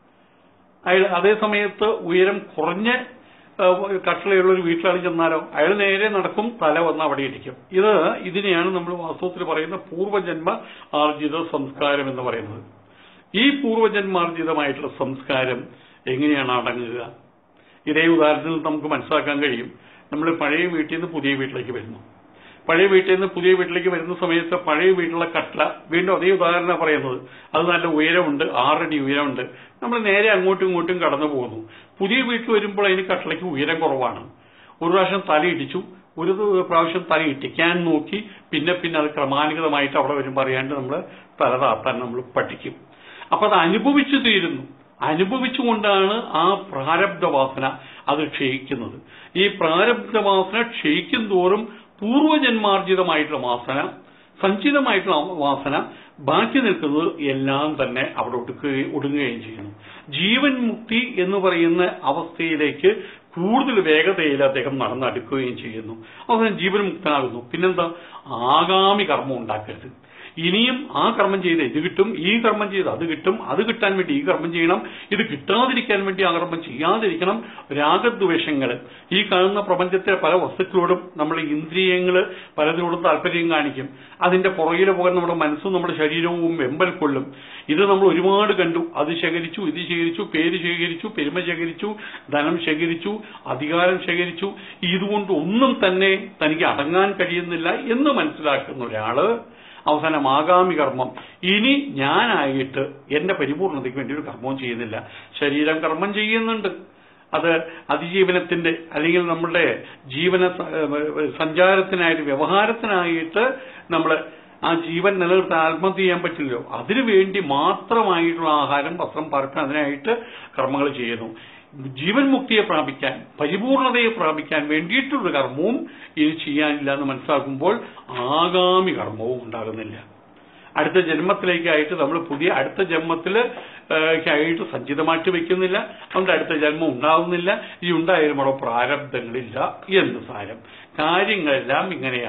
അയാൾ അതേ സമയത്ത് ഉയരം കുറഞ്ഞ കട്ടളയുള്ള ഒരു വീട്ടിലാണ് ചെന്നാലോ അയാൾ നേരെ നടക്കും, തല വന്ന് അവിടെ ഇരിക്കും. ഇതിനെയാണ് നമ്മൾ വാസ്തവത്തിൽ പറയുന്ന പൂർവ്വജന്മ ആർജിത സംസ്കാരം എന്ന് പറയുന്നത്. ഈ പൂർവ്വജന്മാർജിതമായിട്ടുള്ള സംസ്കാരം എങ്ങനെയാണ് അടങ്ങുക? ഇതേ ഉദാഹരണത്തിൽ നമുക്ക് മനസ്സിലാക്കാൻ കഴിയും. നമ്മൾ പഴയ വീട്ടിൽ നിന്ന് പുതിയ വീട്ടിലേക്ക് വരുന്നു. പഴയ വീട്ടിൽ നിന്ന് പുതിയ വീട്ടിലേക്ക് വരുന്ന സമയത്ത് പഴയ വീട്ടിലുള്ള കട്ടള, വീണ്ടും അതേ ഉദാഹരണം പറയുന്നത്, അത് നല്ല ഉയരമുണ്ട്, 6 അടി ഉയരമുണ്ട്. നമ്മൾ നേരെ അങ്ങോട്ടും ഇങ്ങോട്ടും കടന്നു പോകുന്നു. പുതിയ വീട്ടിൽ വരുമ്പോൾ അതിന് കട്ടളയ്ക്ക് ഉയരം കുറവാണ്. ഒരു പ്രാവശ്യം തലയിടിച്ചു, ഒരു പ്രാവശ്യം തല ഇട്ടിക്കാൻ നോക്കി, പിന്നെ അത് ക്രമാനുഗതമായിട്ട് അവിടെ വരുമ്പോൾ അറിയാണ്ട് നമ്മൾ തല താത്താൻ നമ്മൾ പഠിക്കും. അപ്പൊ അത് അനുഭവിച്ചു തീരുന്നു. അനുഭവിച്ചുകൊണ്ടാണ് ആ പ്രാരബ്ധവാസന അത് ക്ഷയിക്കുന്നത്. ഈ പ്രാരബ്ധവാസന ക്ഷയിക്കും തോറും പൂർവ്വജന്മാർജിതമായിട്ടുള്ള വാസന, സഞ്ചിതമായിട്ടുള്ള വാസന ബാക്കി നിൽക്കുന്നത് എല്ലാം തന്നെ അവിടെ ഒടുങ്ങുകയും ചെയ്യുന്നു. ജീവൻ മുക്തി എന്ന് പറയുന്ന അവസ്ഥയിലേക്ക് കൂടുതൽ വേഗതയിൽ അദ്ദേഹം നടന്നടുക്കുകയും ചെയ്യുന്നു. അവസാനം ജീവൻ മുക്തനാകുന്നു. പിന്നെന്താ? ആഗാമി കർമ്മം ഉണ്ടാക്കരുത്. ഇനിയും ആ കർമ്മം ചെയ്ത് ഇത് കിട്ടും, ഈ കർമ്മം ചെയ്ത് അത് കിട്ടും, അത് കിട്ടാൻ വേണ്ടി ഈ കർമ്മം ചെയ്യണം, ഇത് കിട്ടാതിരിക്കാൻ വേണ്ടി ആ കർമ്മം ചെയ്യാതിരിക്കണം. രാഗദ്വേഷങ്ങൾ, ഈ കാണുന്ന പ്രപഞ്ചത്തിലെ പല വസ്തുക്കളോടും നമ്മൾ ഇന്ദ്രിയങ്ങൾ പലതിനോടും താല്പര്യം കാണിക്കും. അതിന്റെ പുറകിലെ പോകാൻ നമ്മുടെ മനസ്സും നമ്മുടെ ശരീരവും വെമ്പൽ കൊള്ളും. ഇത് നമ്മൾ ഒരുപാട് കണ്ടു. അത് ശേഖരിച്ചു, ഇത് ശേഖരിച്ചു, പേര് ശേഖരിച്ചു, പെരുമ ശേഖരിച്ചു, ധനം ശേഖരിച്ചു, അധികാരം ശേഖരിച്ചു. ഇതുകൊണ്ട് ഒന്നും തന്നെ തനിക്ക് അടങ്ങാൻ കഴിയുന്നില്ല എന്ന് മനസ്സിലാക്കുന്ന ഒരാള് അവസാനം ആഗാമി കർമ്മം, ഇനി ഞാനായിട്ട് എന്റെ പരിപൂർണതയ്ക്ക് വേണ്ടി ഒരു കർമ്മവും ചെയ്യുന്നില്ല. ശരീരം കർമ്മം ചെയ്യുന്നുണ്ട്. അത് അതിജീവനത്തിന്റെ അല്ലെങ്കിൽ നമ്മളുടെ ജീവന സഞ്ചാരത്തിനായിട്ട്, വ്യവഹാരത്തിനായിട്ട് നമ്മൾ ആ ജീവൻ നിലനിർത്താൻ ആത്മഹത്യ ചെയ്യാൻ പറ്റില്ലല്ലോ. അതിനുവേണ്ടി മാത്രമായിട്ടുള്ള ആഹാരം, വസ്ത്രം, പാർപ്പിടം, അതിനായിട്ട് കർമ്മങ്ങൾ ചെയ്യുന്നു. ജീവൻ മുക്തിയെ പ്രാപിക്കാൻ, പരിപൂർണതയെ പ്രാപിക്കാൻ വേണ്ടിയിട്ടുള്ള കർമ്മവും ഇനി ചെയ്യാനില്ല എന്ന് മനസ്സിലാക്കുമ്പോൾ ആഗാമി കർമ്മവും ഉണ്ടാകുന്നില്ല. അടുത്ത ജന്മത്തിലേക്കായിട്ട് നമ്മൾ പുതിയ അടുത്ത ജന്മത്തിലേക്കായിട്ട് സഞ്ചിതമായിട്ട് വെക്കുന്നില്ല. അതുകൊണ്ട് അടുത്ത ജന്മം ഉണ്ടാവുന്നില്ല. ഈ ഉണ്ടായാലും അവിടെ പ്രാരബ്ധങ്ങളില്ല എന്ന് സാരം. കാര്യങ്ങളെല്ലാം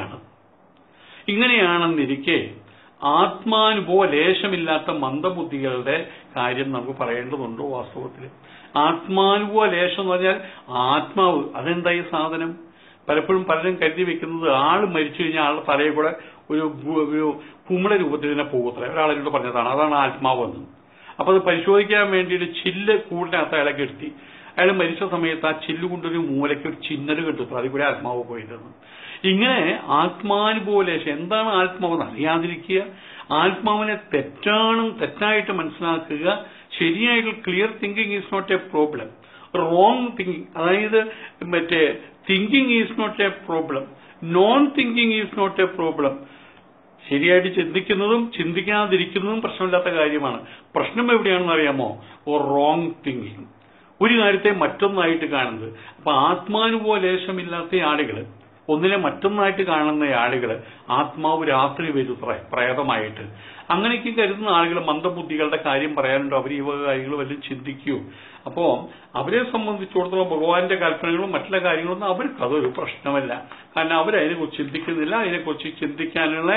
ഇങ്ങനെയാണെന്നിരിക്കെ ആത്മാനുഭവ ലേശമില്ലാത്ത മന്ദബുദ്ധികളുടെ കാര്യം നമുക്ക് പറയേണ്ടതുണ്ടോ? വാസ്തവത്തിൽ ആത്മാനുഭവ ലേശം എന്ന് പറഞ്ഞാൽ ആത്മാവ്, അതെന്താ ഈ സാധനം? പലപ്പോഴും പലരും കരുതി വെക്കുന്നത് ആൾ മരിച്ചു കഴിഞ്ഞാൽ ആളുടെ തലയിൽ കൂടെ ഒരു കുമിള രൂപത്തിൽ തന്നെ പോകത്ര. ഒരാളെന്നോട് പറഞ്ഞതാണ്, അതാണ് ആത്മാവെന്ന്. അപ്പൊ അത് പരിശോധിക്കാൻ വേണ്ടിയിട്ട് ചില്ല് കൂടിനകത്ത് അയാളെ കെടുത്തി. അയാൾ മരിച്ച സമയത്ത് ആ ചില്ല് കൊണ്ടൊരു മൂലയ്ക്ക് ഒരു ചിഹ്നൽ കെടുത്തു, അതിൽ കൂടെ ആത്മാവ് പോയതെന്ന്. ഇങ്ങനെ ആത്മാനുഭവ ലേശം, എന്താണ് ആത്മാവെന്ന് അറിയാതിരിക്കുക, ആത്മാവിനെ തെറ്റായിട്ട് മനസ്സിലാക്കുക. ശരിയായിട്ടുള്ള clear thinking is not a problem. Wrong thinking, അതായത് thinking is not a problem. Non thinking is not a problem. ശരിയായിട്ട് ചിന്തിക്കുന്നതും ചിന്തിക്കാതിരിക്കുന്നതും പ്രശ്നമില്ലാത്ത കാര്യമാണ്. പ്രശ്നം എവിടെയാണെന്ന് അറിയാമോ? റോങ് തിങ്കിങ്, ഒരു കാര്യത്തെ മറ്റൊന്നായിട്ട് കാണുന്നത്. അപ്പൊ ആത്മാനുഭവ ലേശമില്ലാത്ത ആളുകൾ, ഒന്നിനെ മറ്റൊന്നായിട്ട് കാണുന്ന ആളുകൾ, ആത്മാവ് രാത്രി വരുത്ര പ്രേതമായിട്ട്, അങ്ങനെയൊക്കെ കരുതുന്ന ആളുകൾ, മന്ദബുദ്ധികളുടെ കാര്യം പറയാനുണ്ടോ? അവർ ഈ വക കാര്യങ്ങൾ വല്ലതും ചിന്തിക്കൂ? അപ്പോ അവരെ സംബന്ധിച്ചിടത്തോളം ഭഗവാന്റെ കൽപ്പനകളും മറ്റുള്ള കാര്യങ്ങളൊന്നും അവർക്ക് അതൊരു പ്രശ്നമല്ല. കാരണം അവരതിനെക്കുറിച്ച് ചിന്തിക്കുന്നില്ല, അതിനെക്കുറിച്ച് ചിന്തിക്കാനുള്ള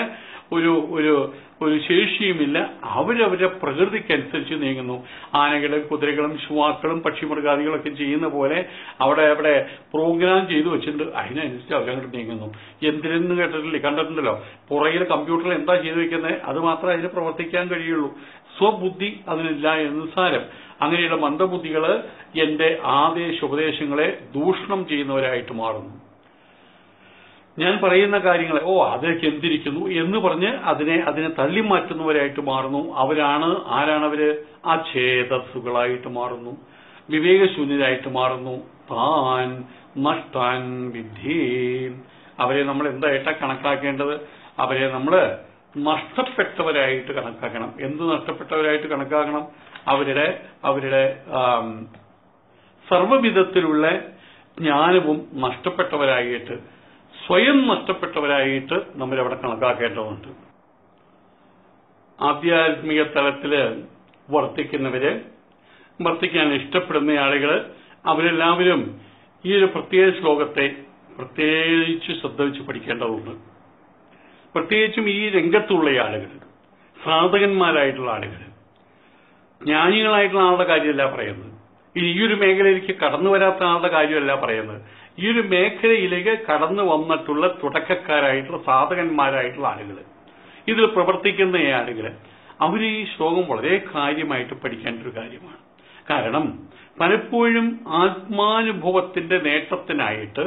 ഒരു ശേഷിയുമില്ല. അവരവരുടെ പ്രകൃതിക്കനുസരിച്ച് നീങ്ങുന്നു. ആനകളും കുതിരകളും ശുവാക്കളും പക്ഷിമൃഗാദികളൊക്കെ ചെയ്യുന്ന പോലെ അവിടെ പ്രോഗ്രാം ചെയ്തു വെച്ചിട്ടുണ്ട്, അതിനനുസരിച്ച് അവരങ്ങോട്ട് നീങ്ങുന്നു. എന്തിനെന്ന് കണ്ടിട്ടുണ്ടല്ലോ, പുറകിൽ കമ്പ്യൂട്ടറിൽ എന്താ ചെയ്തു വെക്കുന്നത് അത് മാത്രമേ അതിന് പ്രവർത്തിക്കാൻ കഴിയുള്ളൂ. സ്വബുദ്ധി അതിനില്ല എന്ന് സാരം. അങ്ങനെയുള്ള മന്ദബുദ്ധികള് എന്റെ ഉപദേശങ്ങളെ ദൂഷണം ചെയ്യുന്നവരായിട്ട് മാറുന്നു. ഞാൻ പറയുന്ന കാര്യങ്ങളെ അതിലേക്ക് എന്തിരിക്കുന്നു എന്ന് പറഞ്ഞ് അതിനെ തള്ളിമാറ്റുന്നവരായിട്ട് മാറുന്നു. ആരാണവര്? അചേതസ്സുകളായിട്ട് മാറുന്നു, വിവേകശൂന്യരായിട്ട് മാറുന്നു. താൻ നഷ്ടാൻ വിദ്ധി. അവരെ നമ്മൾ എന്തായിട്ടാ കണക്കാക്കേണ്ടത്? അവരെ നമ്മൾ നഷ്ടപ്പെട്ടവരായിട്ട് കണക്കാക്കണം. എന്ത് നഷ്ടപ്പെട്ടവരായിട്ട് കണക്കാക്കണം? അവരുടെ സർവവിധത്തിലുള്ള ജ്ഞാനവും നഷ്ടപ്പെട്ടവരായിട്ട്, സ്വയം നഷ്ടപ്പെട്ടവരായിട്ട് നമ്മളവിടെ കണക്കാക്കേണ്ടതുണ്ട്. ആധ്യാത്മിക തലത്തില് വർത്തിക്കാൻ ഇഷ്ടപ്പെടുന്ന ആളുകള് അവരെല്ലാവരും ഈ ഒരു പ്രത്യേക ശ്ലോകത്തെ പ്രത്യേകിച്ച് ശ്രദ്ധ വെച്ച് പഠിക്കേണ്ടതുണ്ട്. പ്രത്യേകിച്ചും ഈ രംഗത്തുള്ള ആളുകൾ, സാധകന്മാരായിട്ടുള്ള ആളുകൾ, ജ്ഞാനികളായിട്ടുള്ള ആളുടെ കാര്യമല്ല പറയുന്നത്. ഇനി ഈ ഒരു മേഖലയിലേക്ക് കടന്നു വരാത്ത ആളുടെ കാര്യമല്ല പറയുന്നത്. ഈ ഒരു മേഖലയിലേക്ക് കടന്നു വന്നിട്ടുള്ള തുടക്കക്കാരായിട്ടുള്ള സാധകന്മാരായിട്ടുള്ള ആളുകൾ, ഇതിൽ പ്രവർത്തിക്കുന്ന ആളുകൾ, അവർ ഈ ശ്ലോകം വളരെ കാര്യമായിട്ട് പഠിക്കേണ്ട ഒരു കാര്യമാണ്. കാരണം പലപ്പോഴും ആത്മാനുഭവത്തിന്റെ നേട്ടത്തിനായിട്ട്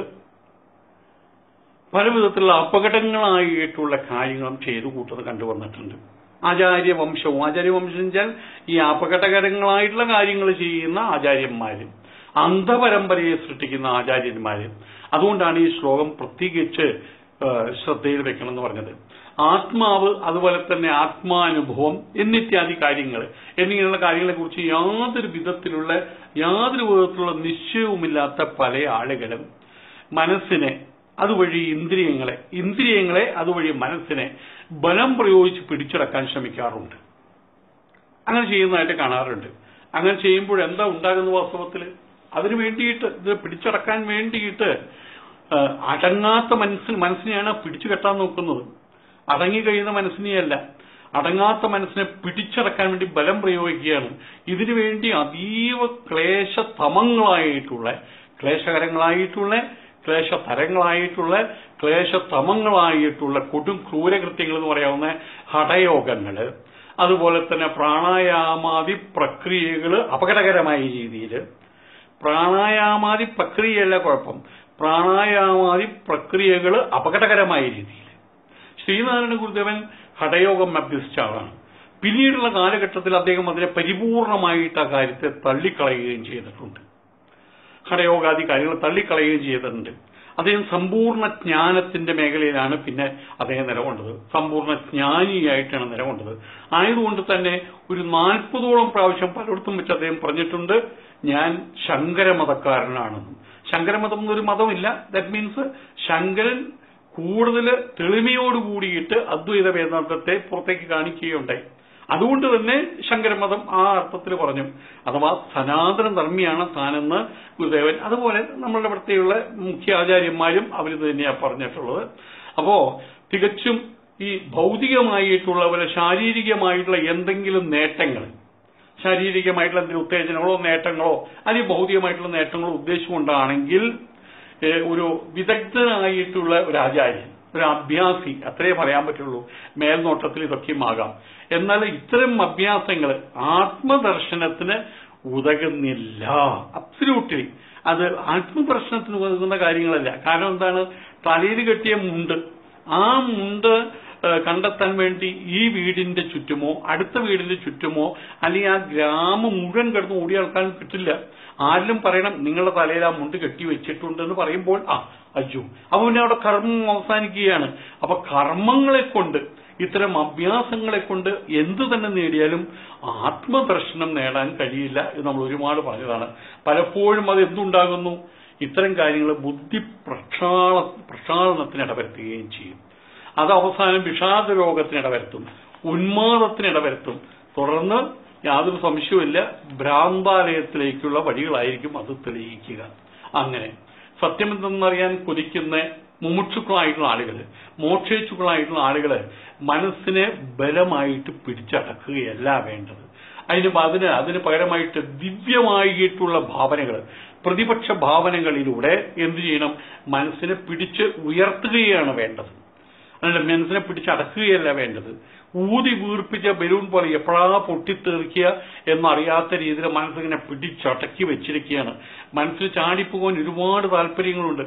പല വിധത്തിലുള്ള അപകടങ്ങളായിട്ടുള്ള കാര്യങ്ങളും ചെയ്തു കൂട്ടുന്നത് കണ്ടുവന്നിട്ടുണ്ട്. ആചാര്യവംശം വെച്ചാൽ ഈ അപകടകരങ്ങളായിട്ടുള്ള കാര്യങ്ങൾ ചെയ്യുന്ന ആചാര്യന്മാര്, അന്ധപരമ്പരയെ സൃഷ്ടിക്കുന്ന ആചാര്യന്മാര്. അതുകൊണ്ടാണ് ഈ ശ്ലോകം പ്രത്യേകിച്ച് ശ്രദ്ധയിൽ വെക്കണം എന്ന് പറഞ്ഞത്. ആത്മാവ്, അതുപോലെ തന്നെ ആത്മാനുഭവം എന്നിത്യാദി കാര്യങ്ങൾ എന്നിങ്ങനെയുള്ള കാര്യങ്ങളെ കുറിച്ച് യാതൊരു വിധത്തിലുള്ള നിശ്ചയവുമില്ലാത്ത പല ആളുകളും മനസ്സിനെ അതുവഴി ഇന്ദ്രിയങ്ങളെ അതുവഴി മനസ്സിനെ ബലം പ്രയോഗിച്ച് പിടിച്ചടക്കാൻ ശ്രമിക്കാറുണ്ട്. അങ്ങനെ ചെയ്യുന്നതായിട്ട് കാണാറുണ്ട്. അങ്ങനെ ചെയ്യുമ്പോൾ എന്താ ഉണ്ടാകുന്ന വാസ്തവത്തിൽ? അതിനു വേണ്ടിയിട്ട്, ഇത് പിടിച്ചടക്കാൻ വേണ്ടിയിട്ട് അടങ്ങാത്ത മനസ്സിനെയാണ് പിടിച്ചു കെട്ടാൻ നോക്കുന്നത്. അടങ്ങിക്കഴിയുന്ന മനസ്സിനെയല്ല, അടങ്ങാത്ത മനസ്സിനെ പിടിച്ചടക്കാൻ വേണ്ടി ബലം പ്രയോഗിക്കുകയാണ്. ഇതിനുവേണ്ടി അതീവ ക്ലേശതമങ്ങളായിട്ടുള്ള കൊടും ക്രൂരകൃത്യങ്ങൾ എന്ന് പറയാവുന്ന ഹഠയോഗങ്ങൾ, അതുപോലെ തന്നെ പ്രാണായാമാദി പ്രക്രിയകൾ അപകടകരമായ രീതിയിൽ, പ്രാണായാമാദി പ്രക്രിയയല്ല കുഴപ്പം, പ്രാണായാമാദി പ്രക്രിയകൾ അപകടകരമായ രീതിയിൽ. ശ്രീനാരായണ ഗുരുദേവൻ ഹഠയോഗം അഭ്യസിച്ച ആളാണ്. പിന്നീടുള്ള കാലഘട്ടത്തിൽ അദ്ദേഹം അതിനെ പരിപൂർണമായിട്ട് ആ കാര്യത്തെ തള്ളിക്കളയുകയും ചെയ്തിട്ടുണ്ട്. ഹഠയോഗാദി കാര്യങ്ങൾ തള്ളിക്കളയുകയും ചെയ്തിട്ടുണ്ട്. അദ്ദേഹം സമ്പൂർണ്ണ ജ്ഞാനത്തിന്റെ മേഖലയിലാണ് പിന്നെ അദ്ദേഹം നിലകൊണ്ടത്. സമ്പൂർണ്ണ ജ്ഞാനിയായിട്ടാണ് നിലകൊണ്ടത്. ആയതുകൊണ്ട് തന്നെ ഒരു 40ഓളം പ്രാവശ്യം പലയിടത്തും വെച്ച് അദ്ദേഹം പറഞ്ഞിട്ടുണ്ട്, ഞാൻ ശങ്കരമതക്കാരനാണെന്നും. ശങ്കരമതം എന്നൊരു മതമില്ല. ദാറ്റ് മീൻസ് ശങ്കരൻ കൂടുതൽ തെളിമയോടുകൂടിയിട്ട് അദ്വൈത വേദാന്തത്തെ പുറത്തേക്ക് കാണിക്കുകയുണ്ടായി. അതുകൊണ്ട് തന്നെ ശങ്കരമതം ആ അർത്ഥത്തിൽ പറഞ്ഞു. അഥവാ സനാതന ധർമ്മിയാണ് താനെന്ന് ഗുരുദേവൻ, അതുപോലെ നമ്മളുടെ ഇവിടുത്തെയുള്ള മുഖ്യ ആചാര്യന്മാരും അവരിത് തന്നെയാണ് പറഞ്ഞിട്ടുള്ളത്. അപ്പോ തികച്ചും ഈ ഭൗതികമായിട്ടുള്ള പോലെ ശാരീരികമായിട്ടുള്ള എന്തെങ്കിലും നേട്ടങ്ങൾ, ശാരീരികമായിട്ടുള്ള എന്തെങ്കിലും ഉത്തേജനങ്ങളോ നേട്ടങ്ങളോ അല്ലെങ്കിൽ ഭൗതികമായിട്ടുള്ള നേട്ടങ്ങളോ ഉദ്ദേശിച്ചുകൊണ്ടാണെങ്കിൽ ഒരു വിദഗ്ധനായിട്ടുള്ള ഒരു ആചാര്യൻ, ഒരു അഭ്യാസി, അത്രേ പറയാൻ പറ്റുള്ളൂ. മേൽനോട്ടത്തിൽ ഇതൊക്കെയും ആകാം. എന്നാൽ ഇത്തരം അഭ്യാസങ്ങൾ ആത്മദർശനത്തിന് ഉതകുന്നില്ല. അബ്സല്യൂട്ട്ലി അത് ആത്മദർശനത്തിന് ഉതകുന്ന കാര്യങ്ങളല്ല. കാരണം എന്താണ്? തലയിൽ കെട്ടിയ മുണ്ട്, ആ മുണ്ട് കണ്ടെത്താൻ വേണ്ടി ഈ വീടിന്റെ ചുറ്റുമോ അടുത്ത വീടിന്റെ ചുറ്റുമോ അല്ലെങ്കിൽ ആ ഗ്രാമം മുഴുവൻ കിടന്ന് ഓടി ആൾക്കാൻ കിട്ടില്ല. ആരിലും പറയണം നിങ്ങളുടെ തലയിൽ ആ മുണ്ട് കെട്ടിവെച്ചിട്ടുണ്ടെന്ന് പറയുമ്പോൾ അയ്യോ, അപ്പൊ പിന്നെ അവിടെ കർമ്മം അവസാനിക്കുകയാണ്. അപ്പൊ കർമ്മങ്ങളെ കൊണ്ട്, ഇത്തരം അഭ്യാസങ്ങളെ കൊണ്ട് എന്തു തന്നെ നേടിയാലും ആത്മദർശനം നേടാൻ കഴിയില്ല. ഇത് നമ്മൾ ഒരുപാട് പറഞ്ഞതാണ്. പലപ്പോഴും അത് എന്തുണ്ടാകുന്നു? ഇത്തരം കാര്യങ്ങൾ ബുദ്ധി പ്രക്ഷാളനത്തിന് ഇടവരുത്തുകയും ചെയ്യും. അത് അവസാനം വിഷാദ രോഗത്തിന് ഇടവരുത്തും, ഉന്മാദത്തിന് ഇടവരുത്തും. തുടർന്ന് യാതൊരു സംശയവുമില്ല, ഭ്രാന്താലയത്തിലേക്കുള്ള വഴികളായിരിക്കും അത് തെളിയിക്കുക. അങ്ങനെ സത്യമെന്തെന്നറിയാൻ കൊതിക്കുന്ന മുമുക്ഷുക്കളായിട്ടുള്ള ആളുകൾ, മോക്ഷേച്ഛുക്കളായിട്ടുള്ള ആളുകൾ മനസ്സിനെ ബലമായിട്ട് പിടിച്ചടക്കുകയല്ല വേണ്ടത്. അതിന് പകരമായിട്ട് ദിവ്യമായിട്ടുള്ള ഭാവനകൾ, പ്രതിപക്ഷ ഭാവനകളിലൂടെ എന്തു ചെയ്യണം? മനസ്സിനെ പിടിച്ച് ഉയർത്തുകയാണ് വേണ്ടത്. അതിന്റെ മനസ്സിനെ പിടിച്ചടക്കുകയല്ല വേണ്ടത്. ഊതി വീർപ്പിച്ച ബലൂൺ പോലെ എപ്പോഴാ പൊട്ടിത്തെറിക്കുക എന്നറിയാത്ത രീതിയിൽ മനസ്സിങ്ങനെ പിടിച്ചടക്കി വെച്ചിരിക്കുകയാണ്. മനസ്സിൽ ചാടിപ്പോകാൻ ഒരുപാട് താല്പര്യങ്ങളുണ്ട്.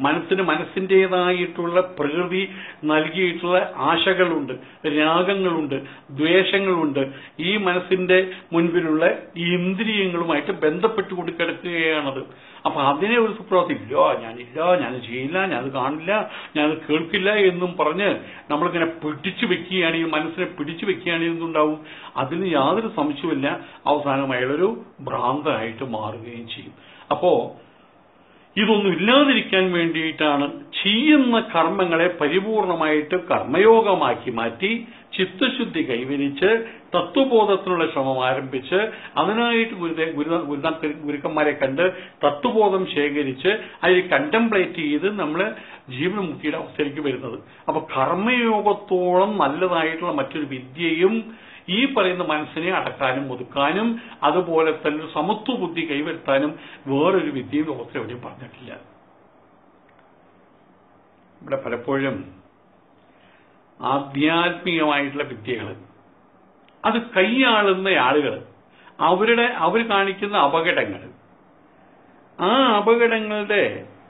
മനസ്സിന്റേതായിട്ടുള്ള പ്രകൃതി നൽകിയിട്ടുള്ള ആശകളുണ്ട്, രാഗങ്ങളുണ്ട്, ദ്വേഷങ്ങളുണ്ട്. ഈ മനസ്സിന്റെ മുൻപിലുള്ള ഈ ഇന്ദ്രിയങ്ങളുമായിട്ട് ബന്ധപ്പെട്ടുകൊണ്ട് കിടക്കുകയാണത്. അപ്പൊ അതിനെ ഒരു സുപ്രഭാതം ഞാനത് ചെയ്യില്ല, ഞാനത് കാണില്ല, ഞാനത് കേൾക്കില്ല എന്നും പറഞ്ഞ് നമ്മളിങ്ങനെ പിടിച്ചു വെക്കുകയാണെങ്കിൽ, മനസ്സിനെ പിടിച്ചു വെക്കുകയാണെങ്കിൽ എന്തുണ്ടാവും? അതിന് യാതൊരു സംശയവുമില്ല, അവസാനം അയാളൊരു ഭ്രാന്തനായിട്ട് മാറുകയും ചെയ്യും. അപ്പോ ഇതൊന്നും ഇല്ലാതിരിക്കാൻ വേണ്ടിയിട്ടാണ് ചെയ്യുന്ന കർമ്മങ്ങളെ പരിപൂർണമായിട്ട് കർമ്മയോഗമാക്കി മാറ്റി ചിത്തശുദ്ധി കൈവരിച്ച് തത്വബോധത്തിനുള്ള ശ്രമം ആരംഭിച്ച് അതിനായിട്ട് ഗുരുക്കന്മാരെ കണ്ട് തത്വബോധം ശേഖരിച്ച് അതിൽ കണ്ടംപ്ലേറ്റ് ചെയ്ത് നമ്മൾ ജീവൻമുക്തിയുടെ അവസ്ഥയിലേക്ക് വരുന്നത്. അപ്പൊ കർമ്മയോഗത്തോളം നല്ലതായിട്ടുള്ള മറ്റൊരു വിദ്യയും ഈ പറയുന്ന മനസ്സിനെ അടക്കാനും ഒതുക്കാനും അതുപോലെ തന്നെ സമത്വ ബുദ്ധി കൈവരുത്താനും വേറൊരു വിദ്യയും ലോകത്തിൽ എവിടെയും പറഞ്ഞിട്ടില്ല. ഇവിടെ പലപ്പോഴും ആധ്യാത്മികമായിട്ടുള്ള വിദ്യകൾ അത് കൈയാളുന്ന ആളുകൾ അവർ കാണിക്കുന്ന അപകടങ്ങൾ, ആ അപകടങ്ങളുടെ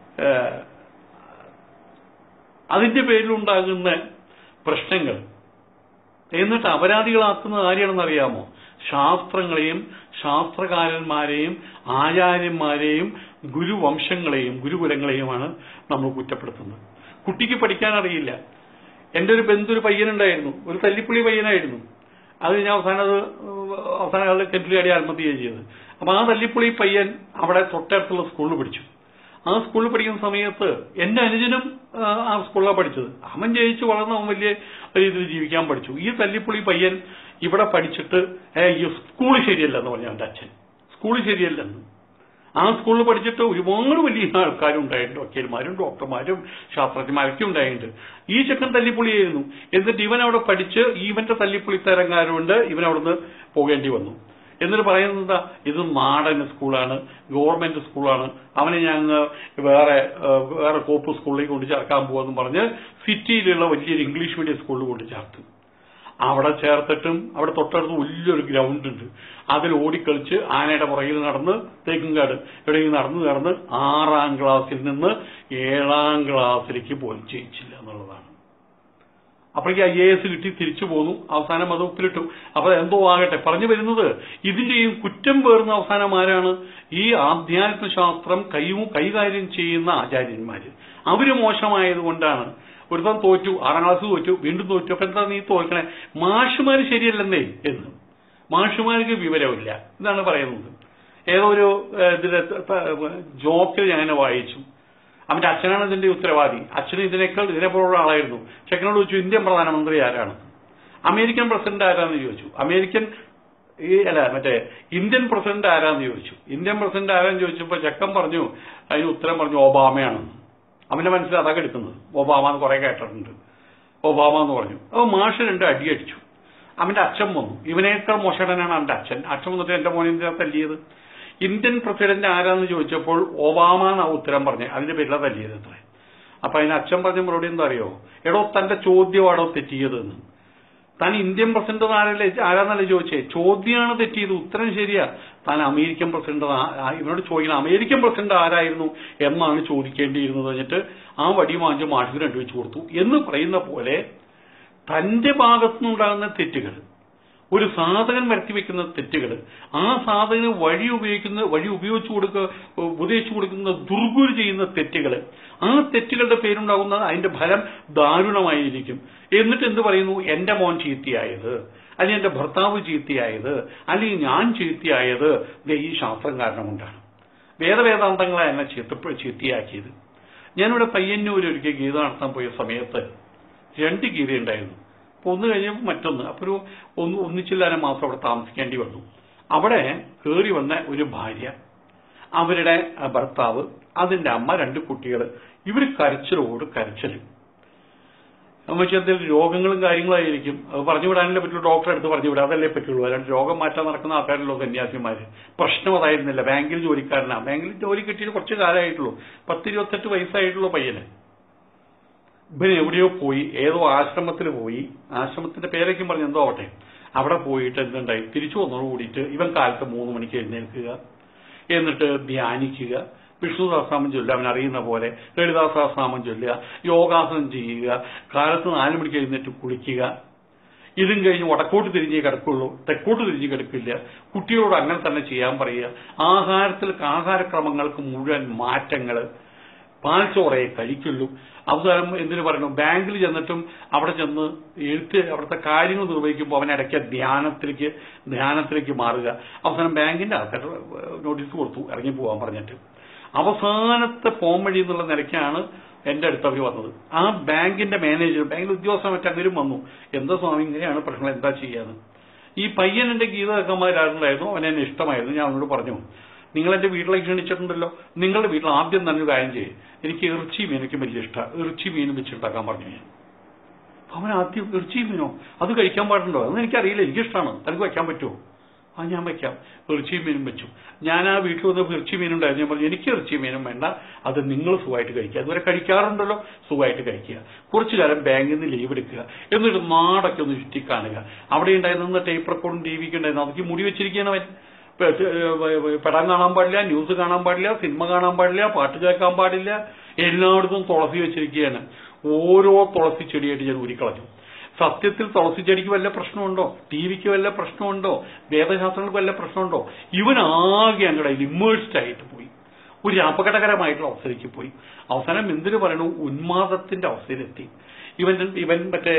അതിന്റെ പേരിലുണ്ടാകുന്ന പ്രശ്നങ്ങൾ എന്നിട്ട് അപരാധികളാക്കുന്നത് ആരെയാണെന്ന് അറിയാമോ? ശാസ്ത്രങ്ങളെയും ശാസ്ത്രകാരന്മാരെയും ആചാര്യന്മാരെയും ഗുരുവംശങ്ങളെയും ഗുരുകുലങ്ങളെയുമാണ് നമ്മൾ കുറ്റപ്പെടുത്തുന്നത്. കുട്ടിക്ക് പഠിക്കാൻ അറിയില്ല. എന്റെ ഒരു ബന്ധു പയ്യനുണ്ടായിരുന്നു, ഒരു തല്ലിപ്പുള്ളി പയ്യനായിരുന്നു. അത് ഞാൻ അവസാന കാലത്ത് കെട്ടിലാടി ആത്മഹത്യ ചെയ്തത്. അപ്പൊ ആ തല്ലിപ്പുള്ളി പയ്യൻ അവിടെ തൊട്ടടുത്തുള്ള സ്കൂളിൽ പഠിച്ചു. ആ സ്കൂളിൽ പഠിക്കുന്ന സമയത്ത് എന്റെ അനുജനും ആ സ്കൂളിലാണ് പഠിച്ചത്. അവൻ ജയിച്ചു വളർന്ന് അവൻ വലിയ രീതിയിൽ ജീവിക്കാൻ പഠിച്ചു. ഈ തല്ലിപ്പുള്ളി പയ്യൻ ഇവിടെ പഠിച്ചിട്ട് ഈ സ്കൂൾ ശരിയല്ലെന്ന് പറഞ്ഞു അവന്റെ അച്ഛൻ. സ്കൂൾ ശരിയല്ലെന്ന്. ആ സ്കൂളിൽ പഠിച്ചിട്ട് ഒരുപാട് വലിയ ആൾക്കാരുണ്ടായിട്ടുണ്ട്. വക്കീൽമാരും ഡോക്ടർമാരും ശാസ്ത്രജ്ഞന്മാരൊക്കെ ഉണ്ടായിട്ടുണ്ട്. ഈ ചെക്കൻ തല്ലിപ്പുള്ളിയായിരുന്നു. എന്നിട്ട് ഇവൻ അവിടെ പഠിച്ച് ഇവന്റെ തല്ലിപ്പുള്ളി തരംകാരുകൊണ്ട് ഇവൻ അവിടുന്ന് പോകേണ്ടി വന്നു. എന്നിട്ട് പറയുന്നത് എന്താ, ഇത് നാടൻ സ്കൂളാണ്, ഗവൺമെന്റ് സ്കൂളാണ്, അവനെ ഞങ്ങൾ വേറെ കോപ്പ് സ്കൂളിലേക്ക് കൊണ്ട് ചേർക്കാൻ പോവാന്ന് പറഞ്ഞ് സിറ്റിയിലുള്ള വലിയൊരു ഇംഗ്ലീഷ് മീഡിയം സ്കൂളിൽ കൊണ്ട് ചേർത്തു. അവിടെ ചേർത്തിട്ടും അവിടെ തൊട്ടടുത്ത് വലിയൊരു ഗ്രൗണ്ട് ഉണ്ട്. അതിൽ ഓടിക്കളിച്ച് ആനയുടെ പുറകിൽ നടന്ന് തേക്കുംകാട് എവിടെയെങ്കിലും നടന്ന് 6ാം ക്ലാസ്സിൽ നിന്ന് 7ാം ക്ലാസ്സിലേക്ക് പോലും ജയിച്ചില്ല എന്നുള്ളതാണ്. അപ്പോഴേക്ക് IAS കിട്ടി തിരിച്ചു പോന്നു. അവസാനം അത് ഉപ്പിലിട്ടു. അപ്പൊ എന്തോ ആകട്ടെ, പറഞ്ഞു വരുന്നത് ഇതിന്റെയും കുറ്റം പേർന്ന അവസാനം ആരാണ്? ഈ ആധ്യാത്മശാസ്ത്രം കൈകാര്യം ചെയ്യുന്ന ആചാര്യന്മാര്. അവര് മോശമായതുകൊണ്ടാണ്. ഒരുത്തം തോറ്റു, 6ാം ക്ലാസ് തോറ്റു, വീണ്ടും തോറ്റു. അപ്പൊ എന്താ നീ തോൽക്കണേ? മാഷുമാര് ശരിയല്ലെന്നേ എന്ന്. മാഷുമാർക്ക് വിവരമില്ല എന്നാണ് പറയുന്നത്. ഏതോ ഒരു ഇതിലെ ജോക്കിൽ ഞാൻ വായിച്ചു. അവന്റെ അച്ഛനാണ് ഇതിന്റെ ഉത്തരവാദി. അച്ഛന് ഇതിനെപ്പോലുള്ള ആളായിരുന്നു. ചെക്കനോട് ചോദിച്ചു, ഇന്ത്യൻ പ്രധാനമന്ത്രി ആരാണ്? അമേരിക്കൻ പ്രസിഡന്റ് ആരാന്ന് ചോദിച്ചു. ഇന്ത്യൻ പ്രസിഡന്റ് ആരാന്ന് ചോദിച്ചു. ഇന്ത്യൻ പ്രസിഡന്റ് ആരാന്ന് ചോദിച്ചപ്പോ ചെക്കൻ പറഞ്ഞു, അതിന് ഉത്തരം പറഞ്ഞു ഒബാമയാണെന്ന്. അവന്റെ മനസ്സിൽ അതൊക്കെ എടുക്കുന്നത്. ഒബാമ എന്ന് കുറെ കേട്ടിട്ടുണ്ട്. ഒബാമ എന്ന് പറഞ്ഞു. അപ്പൊ മാഷ് 2 അടിയടിച്ചു. അവന്റെ അച്ഛൻ വന്നു. ഇവനേക്കാൾ മോശടനാണ് അവന്റെ അച്ഛൻ. അച്ഛൻ വന്നിട്ട് എന്റെ മോനെ തല്ലിയത്. ഇന്ത്യൻ പ്രസിഡന്റ് ആരാന്ന് ചോദിച്ചപ്പോൾ ഒബാമ എന്നാ ഉത്തരം പറഞ്ഞു. അതിന്റെ പേരിലാ തല്ലിയത് അത്ര. അപ്പൊ അതിന് അച്ഛൻ പറഞ്ഞ മറുപടി എന്താ അറിയോ? എടോ, തന്റെ ചോദ്യമാണോ തെറ്റിയതെന്ന്. താൻ ഇന്ത്യൻ പ്രസിഡന്റ് ആരാന്നല്ലേ ചോദിച്ചേ? ചോദ്യമാണ് തെറ്റിയത്, ഉത്തരം ശരിയാ. താൻ അമേരിക്കൻ പ്രസിഡന്റ് ഇവരോട് ചോദിക്കണം, അമേരിക്കൻ പ്രസിഡന്റ് ആരായിരുന്നു എന്നാണ് ചോദിക്കേണ്ടിയിരുന്നത്. എന്നിട്ട് ആ വടി വാങ്ങിച്ച് മാഷിന് 2 വെച്ച് കൊടുത്തു എന്ന് പറയുന്ന പോലെ തന്റെ ഭാഗത്തുനിന്നുണ്ടാകുന്ന തെറ്റുകൾ, ഒരു സാധകൻ വരുത്തിവെക്കുന്ന തെറ്റുകൾ, ആ സാധകന് വഴി ഉപദേശിച്ചു കൊടുക്കുന്ന ദുർഗുരു ചെയ്യുന്ന തെറ്റുകൾ, ആ തെറ്റുകളുടെ പേരുണ്ടാകുന്ന അതിന്റെ ഫലം ദാരുണമായിരിക്കും. എന്നിട്ട് എന്ത് പറയുന്നു? എന്റെ മോൻ ചീത്തയായത്, അല്ലെങ്കിൽ എന്റെ ഭർത്താവ് ചീത്തയായത്, അല്ലെങ്കിൽ ഞാൻ ചീത്തയായത് ഈ ശാസ്ത്രം കാരണം കൊണ്ടാണ്. വേദാന്തങ്ങളെ എന്നെ ചീത്തയാക്കിയത്. ഞാനിവിടെ പയ്യന്നൂർ ഒരിക്കൽ ഗീത നടത്താൻ പോയ സമയത്ത് 2 ഗീതയുണ്ടായിരുന്നു. അപ്പൊ ഒന്ന് കഴിഞ്ഞപ്പോൾ മറ്റൊന്ന്. അപ്പൊ ഒന്നിച്ചില്ലാതെ മാസം അവിടെ താമസിക്കേണ്ടി വന്നു. അവിടെ കയറി വന്ന ഒരു ഭാര്യ, അവരുടെ ഭർത്താവ്, അതിന്റെ അമ്മ, 2 കുട്ടികൾ. ഇവർ കരച്ചിലോട് കരച്ചിൽ. നമുക്ക് എന്തെങ്കിലും രോഗങ്ങളും കാര്യങ്ങളായിരിക്കും. അത് പറഞ്ഞുവിടാനല്ലേ പറ്റുള്ളൂ. ഡോക്ടറെ അടുത്ത് പറഞ്ഞുവിടാം, അതല്ലേ പറ്റുള്ളൂ. അല്ലാണ്ട് രോഗം മാറ്റാൻ നടക്കുന്ന ആൾക്കാരല്ലോ സന്യാസിമാര്. പ്രശ്നം അതായിരുന്നില്ല. ബാങ്കിൽ ജോലിക്കാരനാണ്. ബാങ്കിൽ ജോലി കിട്ടിയിട്ട് കുറച്ച് കാലമായിട്ടുള്ളൂ. 10-28 വയസ്സായിട്ടുള്ളൂ പയ്യന്. ഇവന് എവിടെയോ പോയി, ഏതോ ആശ്രമത്തിൽ പോയി. ആശ്രമത്തിന്റെ പേരേക്കും പറഞ്ഞു എന്തോ ആവട്ടെ. അവിടെ പോയിട്ട് എന്തുണ്ടായി, തിരിച്ചു വന്നതോട് കൂടിയിട്ട് ഇവൻ കാലത്ത് 3 മണിക്ക് എഴുന്നേൽക്കുക, എന്നിട്ട് ധ്യാനിക്കുക, വിഷ്ണു സഹസ്രനാമം ചൊല്ലുക, അവൻ അറിയുന്ന പോലെ ലളിതാ സഹസ്രനാമം ചൊല്ലുക, യോഗാസനം ചെയ്യുക, കാലത്ത് 4 മണിക്ക് എഴുന്നേറ്റ് കുളിക്കുക. ഇതും കഴിഞ്ഞ് വടക്കോട്ട് തിരിഞ്ഞേ കിടക്കുള്ളൂ, തെക്കോട്ട് തിരിഞ്ഞ് കിടക്കില്ല. കുട്ടികളോട് അങ്ങനെ തന്നെ ചെയ്യാൻ പറയുക. ആഹാരക്രമങ്ങൾക്ക് മുഴുവൻ മാറ്റങ്ങൾ. പാൽച്ചോറയെ കഴിക്കുള്ളൂ. അവസാനം എന്തിനു പറയണു, ബാങ്കിൽ ചെന്നിട്ടും അവിടെ ചെന്ന് അവിടുത്തെ കാര്യങ്ങൾ നിർവഹിക്കുമ്പോൾ അവൻ ഇടയ്ക്ക് ധ്യാനത്തിലേക്ക് മാറുക. അവസാനം ബാങ്കിന്റെ ആൾക്കാർ നോട്ടീസ് കൊടുത്തു ഇറങ്ങി പോകാൻ പറഞ്ഞിട്ട്. അവസാനത്തെ പോംവഴി എന്നുള്ള നിലയ്ക്കാണ് എന്റെ അടുത്ത് അവർ വന്നത്. ആ ബാങ്കിന്റെ മാനേജർ, ബാങ്കിൽ ഉദ്യോഗസ്ഥൻ മറ്റങ്ങരും വന്നു. എന്താ സ്വാമി ഇങ്ങനെയാണ് പ്രശ്നം, എന്താ ചെയ്യാന്ന്. ഈ പയ്യൻ എന്റെ ഗീത കേൾക്കാമാരായിരുന്നു. അവൻ എന്നെ ഇഷ്ടമായിരുന്നു. ഞാൻ അവനോട് പറഞ്ഞു, നിങ്ങൾ എന്റെ വീട്ടിലേക്ക് ക്ഷണിച്ചിട്ടുണ്ടല്ലോ, നിങ്ങളുടെ വീട്ടിൽ ആദ്യം തന്നെ കാര്യം ചെയ്യും, എനിക്ക് ഇറച്ചി മീനൊക്കെ വലിയ ഇഷ്ടമാണ്, ഇറച്ചി മീനും വെച്ചുണ്ടാക്കാൻ പറഞ്ഞു ഞാൻ. അവൻ ആദ്യം ഇറച്ചി മീനോ അത് കഴിക്കാൻ പാടുണ്ടോ അതൊന്നും എനിക്കറിയില്ല, എനിക്കിഷ്ടമാണ്, തനിക്ക് വയ്ക്കാൻ പറ്റുമോ? ഞാൻ വയ്ക്കാം. ഇറച്ചി മീനും വെച്ചു. ഞാൻ ആ വീട്ടിൽ വന്നപ്പോൾ ഇറച്ചി മീനുണ്ടായിരുന്നു. ഞാൻ പറഞ്ഞു എനിക്ക് ഇറച്ചി മീനും വേണ്ട, അത് നിങ്ങൾ സുഖമായിട്ട് കഴിക്കുക, അതുവരെ കഴിക്കാറുണ്ടല്ലോ, സുഖമായിട്ട് കഴിക്കുക. കുറച്ചു കാലം ബാങ്കിൽ നിന്ന് ലീവ് എടുക്കുക, എന്നിട്ട് നാടൊക്കെ ഒന്ന് ചുറ്റി കാണുക. അവിടെ ഉണ്ടായിരുന്ന ടേപ്പ് റെക്കോർഡും ടി വിക്ക് ഉണ്ടായിരുന്നു, അതൊക്കെ മുടി വെച്ചിരിക്കുകയാണ് അവൻ. പടം കാണാൻ പാടില്ല, ന്യൂസ് കാണാൻ പാടില്ല, സിനിമ കാണാൻ പാടില്ല, പാട്ട് കേൾക്കാൻ പാടില്ല, എല്ലായിടത്തും തുളസി വെച്ചിരിക്കുകയാണ്. ഓരോ തുളസി ചെടിയായിട്ട് ഞാൻ ഊരിക്കളഞ്ഞു. സത്യത്തിൽ തുളസി ചെടിക്ക് വല്ല പ്രശ്നമുണ്ടോ? ടി വിക്ക് വല്ല പ്രശ്നമുണ്ടോ? വേദശാസ്ത്രങ്ങൾക്ക് വല്ല പ്രശ്നമുണ്ടോ? ഇവനാകെ അങ്ങടെ ഇമ്മേഴ്സ്ഡ് ആയിട്ട് പോയി, ഒരു അപകടകരമായിട്ടുള്ള അവസ്ഥയിലേക്ക് പോയി. അവസാനം എന്തിനു പറയണു, ഉന്മാദത്തിന്റെ അവസ്ഥയിലെത്തി. ഇവൻ മറ്റേ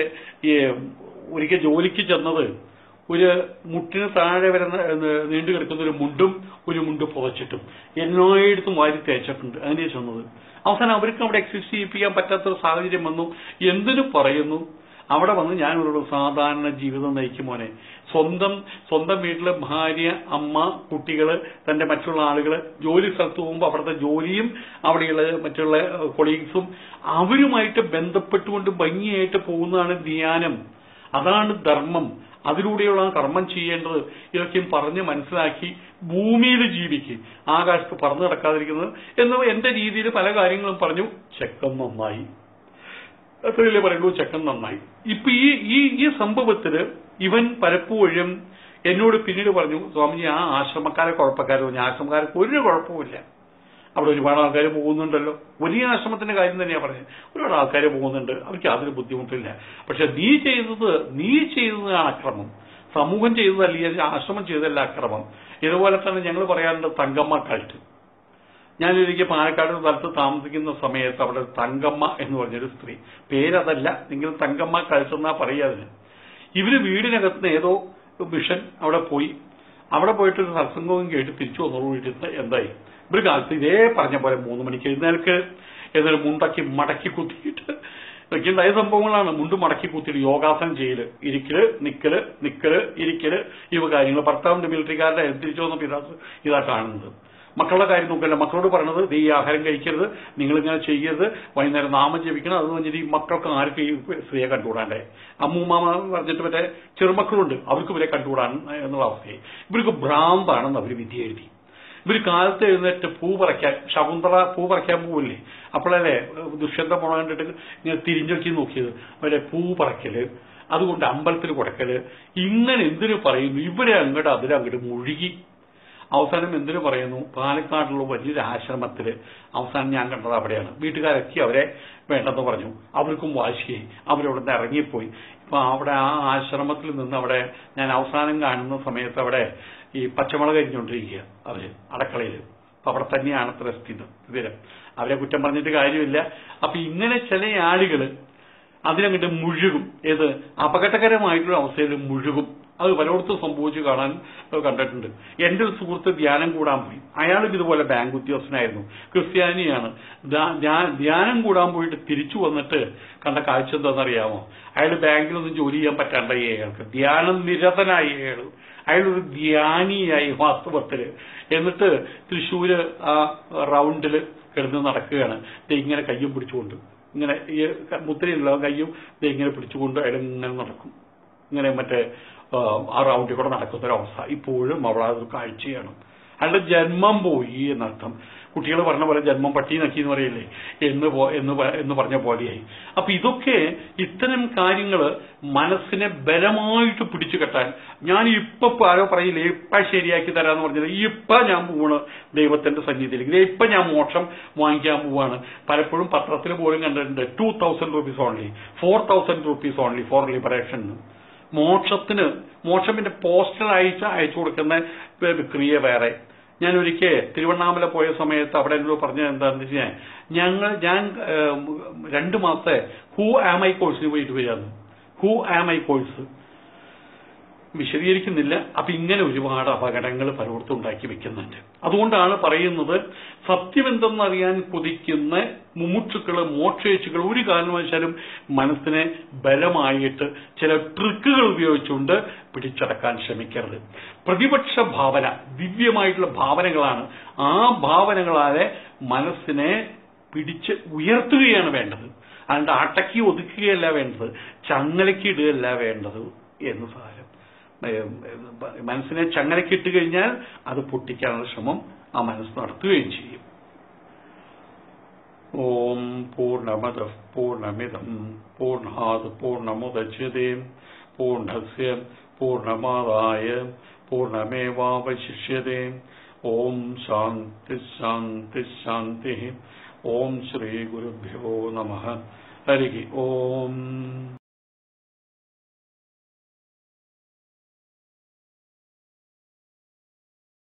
ഒരിക്കൽ ജോലിക്ക് ചെന്നത് ഒരു മുട്ടിന് താഴെ വരെ നീണ്ടു കിടക്കുന്ന ഒരു മുണ്ട് പുതച്ചിട്ടും എല്ലായിടത്തും വാരി തേച്ചിട്ടുണ്ട്. അതിനെ ചെന്നത് അവസാനം അവർക്ക് അവിടെ എക്സിസ്റ്റ് ചെയ്യിപ്പിക്കാൻ പറ്റാത്തൊരു സാഹചര്യം വന്നു. എന്തിനു പറയുന്നു, അവിടെ വന്ന് ഞാൻ ഒരു സാധാരണ ജീവിതം നയിക്കും മോനെ. സ്വന്തം വീട്ടില് ഭാര്യ, അമ്മ, കുട്ടികള്, തന്റെ മറ്റുള്ള ആളുകള്, ജോലി സ്ഥലത്ത് പോകുമ്പോൾ അവിടുത്തെ ജോലിയും അവിടെയുള്ള മറ്റുള്ള കൊളീഗ്സും അവരുമായിട്ട് ബന്ധപ്പെട്ടുകൊണ്ട് ഭംഗിയായിട്ട് പോകുന്നതാണ് ധ്യാനം. അതാണ് ധർമ്മം. അതിലൂടെയുള്ള കർമ്മം ചെയ്യേണ്ടത്. ഇതൊക്കെയും പറഞ്ഞ് മനസ്സിലാക്കി ഭൂമിയിൽ ജീവിക്ക്, ആകാശത്ത് പറന്നു നടക്കാതിരിക്കുന്നത് എന്ന് എന്റെ രീതിയിൽ പല കാര്യങ്ങളും പറഞ്ഞു. ചെക്കൻ നന്നായി, അത്രയല്ലേ പറയുള്ളൂ, ചെക്കൻ നന്നായി. ഇപ്പൊ ഈ സംഭവത്തില് ഇവൻ പലപ്പോഴും എന്നോട് പിന്നീട് പറഞ്ഞു, സ്വാമിജി ആ ആശ്രമക്കാരെ കുഴപ്പക്കാരോ? ആശ്രമക്കാർക്ക് ഒരു കുഴപ്പമില്ല, അവിടെ ഒരുപാട് ആൾക്കാർ പോകുന്നുണ്ടല്ലോ. വലിയ ആശ്രമത്തിന്റെ കാര്യം തന്നെയാ പറഞ്ഞത്. ഒരുപാട് ആൾക്കാർ പോകുന്നുണ്ട്, അവർക്ക് യാതൊരു ബുദ്ധിമുട്ടില്ല. പക്ഷെ നീ ചെയ്തതാണ് അക്രമം. സമൂഹം ചെയ്തതല്ല, ആശ്രമം ചെയ്തതല്ല അക്രമം. ഇതുപോലെ തന്നെ ഞങ്ങൾ പറയാറുണ്ട് തങ്കമ്മ കൾട്ട്. ഞാനൊരിക്കൽ പാലക്കാട് സ്ഥലത്ത് താമസിക്കുന്ന സമയത്ത് അവിടെ തങ്കമ്മ എന്ന് പറഞ്ഞൊരു സ്ത്രീ, പേരതല്ല, നിങ്ങൾ തങ്കമ്മ കൾട്ട് എന്നാ പറയുക അതിന്. ഇവര് വീടിനകത്ത് ഏതോ മിഷൻ അവിടെ പോയിട്ടൊരു സത്സംഗവും കേട്ട് തിരിച്ചു വന്നോടുകൂടിയിട്ട് എന്തായി, ഇവര് കാലത്ത് ഇതേ പറഞ്ഞ പോലെ 3 മണിക്ക് എഴുന്നേൽക്ക്, എന്നിട്ട് മുണ്ടക്കി മടക്കി കുത്തിയിട്ട് ഉണ്ടായ സംഭവങ്ങളാണ്. മുണ്ട് മടക്കി കുത്തിയിട്ട് യോഗാസനം ചെയ്യല്, ഇരിക്കല്, നിക്കല്, ഇരിക്കല്, ഇവ കാര്യങ്ങൾ. ഭർത്താവിന്റെ മിലിറ്ററിക്കാരുടെ തിരിച്ചു വന്നപ്പോൾ ഇതാ കാണുന്നത്. മക്കളുടെ കാര്യം നോക്കല്ല, മക്കളോട് പറഞ്ഞത് ഈ ആഹാരം കഴിക്കരുത്, നിങ്ങളിങ്ങനെ ചെയ്യരുത്, വൈകുന്നേരം നാമം ജപിക്കണം. അത് കഴിഞ്ഞിട്ട് ഈ മക്കൾക്ക് ആർക്കും ഈ സ്ത്രീയെ കണ്ടുകൂടാണ്ടേ. അമ്മൂമ്മ പറഞ്ഞിട്ട് മറ്റേ ചെറുമക്കളുണ്ട്, അവർക്ക് ഇവരെ കണ്ടുകൂടാൻ എന്നുള്ള അവസ്ഥയായി. ഇവർക്ക് ഭ്രാന്താണെന്ന് അവർ വിധി എഴുതി. ഇവർ കാലത്ത് എഴുന്നേറ്റ് ശകുന്തള പൂ പറിക്കാൻ പോവില്ലേ, അപ്പോഴല്ലേ ദുഷ്യന്തം പോണ കണ്ടിട്ട് ഇങ്ങനെ തിരിഞ്ഞൊക്കെ നോക്കിയത്, അവരെ പൂ പറിക്കല്, അതുകൊണ്ട് അമ്പലത്തിൽ കൊടുക്കല്, ഇങ്ങനെ എന്തിനു പറയുന്നു. ഇവരെ അതിലങ്ങോട്ട് മുഴുകി. അവസാനം എന്തിനു പറയുന്നു, പാലക്കാടുള്ള വലിയൊരു ആശ്രമത്തില് അവസാനം ഞാൻ കണ്ടത് അവിടെയാണ്. വീട്ടുകാരൊക്കെ അവരെ വേണ്ടെന്ന് പറഞ്ഞു, അവർക്കും വാശിയായി, അവരവിടെ നിന്ന് ഇറങ്ങിപ്പോയി. ഇപ്പൊ അവിടെ ആ ആശ്രമത്തിൽ നിന്ന് അവിടെ ഞാൻ അവസാനം കാണുന്ന സമയത്ത് അവിടെ ഈ പച്ചമുളക് അരിഞ്ഞുകൊണ്ടിരിക്കുക അവര് അടക്കളയിൽ. അപ്പൊ അവിടെ തന്നെയാണ് അത്ര സ്ഥിരം. അവരെ കുറ്റം പറഞ്ഞിട്ട് കാര്യമില്ല. അപ്പൊ ഇങ്ങനെ ചില ആളുകള് അതിനങ്ങോട്ട് മുഴുകും. ഏത് അപകടകരമായിട്ടുള്ള അവസ്ഥയിൽ മുഴുകും. അത് പലയിടത്തും സംഭവിച്ചു കണ്ടിട്ടുണ്ട്. എന്റെ ഒരു സുഹൃത്ത് ധ്യാനം കൂടാൻ പോയി. അയാളും ഇതുപോലെ ബാങ്ക് ഉദ്യോഗസ്ഥനായിരുന്നു, ക്രിസ്ത്യാനിയാണ്. ധ്യാനം കൂടാൻ പോയിട്ട് തിരിച്ചു വന്നിട്ട് കണ്ട കാഴ്ച എന്താണെന്നറിയാമോ? അയാൾ ബാങ്കിലൊന്നും ജോലി ചെയ്യാൻ പറ്റാണ്ടായി. അയാൾക്ക് ധ്യാനം നിരതനായി. അയാളൊരു ധ്യാനിയായി വാസ്തവത്തില്. എന്നിട്ട് തൃശ്ശൂര് ആ റൗണ്ടില് കിടന്ന് നടക്കുകയാണ്. ഇങ്ങനെ കയ്യും പിടിച്ചുകൊണ്ട്, ഇങ്ങനെ ഈ മുദ്രയുള്ള കയ്യും ഇങ്ങനെ പിടിച്ചുകൊണ്ട് അയാൾ ഇങ്ങനെ നടക്കും. ഇങ്ങനെ മറ്റേ ആ റൗണ്ടിൽ കൂടെ നടക്കുന്നൊരവസ്ഥ ഇപ്പോഴും അവിടെ ഒരു കാഴ്ചയാണ്. അയാളുടെ ജന്മം പോയി എന്നർത്ഥം. കുട്ടികൾ പറഞ്ഞ പോലെ ജന്മം പട്ടി നക്കി എന്ന് പറയില്ലേ, എന്ന് പറഞ്ഞ പോലെയായി. അപ്പൊ ഇതൊക്കെ ഇത്തരം കാര്യങ്ങള് മനസ്സിനെ ബലമായിട്ട് പിടിച്ചു കെട്ടാൻ, ഞാൻ ഇപ്പൊ ആരോ പറയില്ലേ ഇപ്പൊ ശരിയാക്കി തരാന്ന് പറഞ്ഞത്, ഇപ്പൊ ഞാൻ പോവാണ് ദൈവത്തിന്റെ സന്നിധിയിലേക്ക്, ഇപ്പൊ ഞാൻ മോക്ഷം വാങ്ങിക്കാൻ പോവാണ്. പലപ്പോഴും പത്രത്തിൽ പോലും കണ്ടിട്ടുണ്ട് 2000 rupees only, 4000 rupees only for liberation. മോക്ഷം പിന്നെ പോസ്റ്റൽ അയച്ചു കൊടുക്കുന്ന ക്രിയ വേറെ. ഞാൻ ഒരിക്കൽ തിരുവണ്ണാമല പോയ സമയത്ത് അവിടെ എന്നോട് പറഞ്ഞത് എന്താണെന്ന് വെച്ചാൽ ഞാൻ 2 മാസത്തെ ഹൂ ആം ഐ കോഴ്സിന് പോയിട്ട് വരികയാണ്. ഹൂ ആം ഐ കോഴ്സ് വിശദീകരിക്കുന്നില്ല. അപ്പൊ ഇങ്ങനെ ഒരുപാട് അപകടങ്ങൾ പലയിടത്തും ഉണ്ടാക്കി വെക്കുന്നുണ്ട്. അതുകൊണ്ടാണ് പറയുന്നത്, സത്യമെന്തെന്നറിയാൻ കൊതിക്കുന്ന മുമുക്ഷുക്കള്, മോക്ഷേച്ഛുക്കൾ ഒരു കാരണവശാലും മനസ്സിനെ ബലമായിട്ട് ചില ട്രിക്കുകൾ ഉപയോഗിച്ചുകൊണ്ട് പിടിച്ചടക്കാൻ ശ്രമിക്കരുത്. പ്രതിപക്ഷ ഭാവന ദിവ്യമായിട്ടുള്ള ഭാവനകളാണ്. ആ ഭാവനകളാലെ മനസ്സിനെ പിടിച്ച് ഉയർത്തുകയാണ് വേണ്ടത്. അതുകൊണ്ട് അടക്കി ഒതുക്കുകയല്ല വേണ്ടത്, ചങ്ങലക്കിടുകയല്ല വേണ്ടത് എന്ന് സാരം. മനസ്സിനെ ചങ്ങലക്കിട്ട് കഴിഞ്ഞാൽ അത് പൊട്ടിക്കാനുള്ള ശ്രമം ആ മനസ്സ് നടത്തുകയും ചെയ്യും. ഓം പൂർണ്ണമദഃ പൂർണ്ണമിദം പൂർണ്ണാത് പൂർണ്ണമുദച്യതേ പൂർണ്ണസ്യ പൂർണ്ണമാദായ പൂർണ്ണമേവാവശിഷ്യതേ. ഓം ശാന്തി ശാന്തി ശാന്തി. ഓം ശ്രീ ഗുരുഭ്യോ നമഃ. ഹരി ഓം.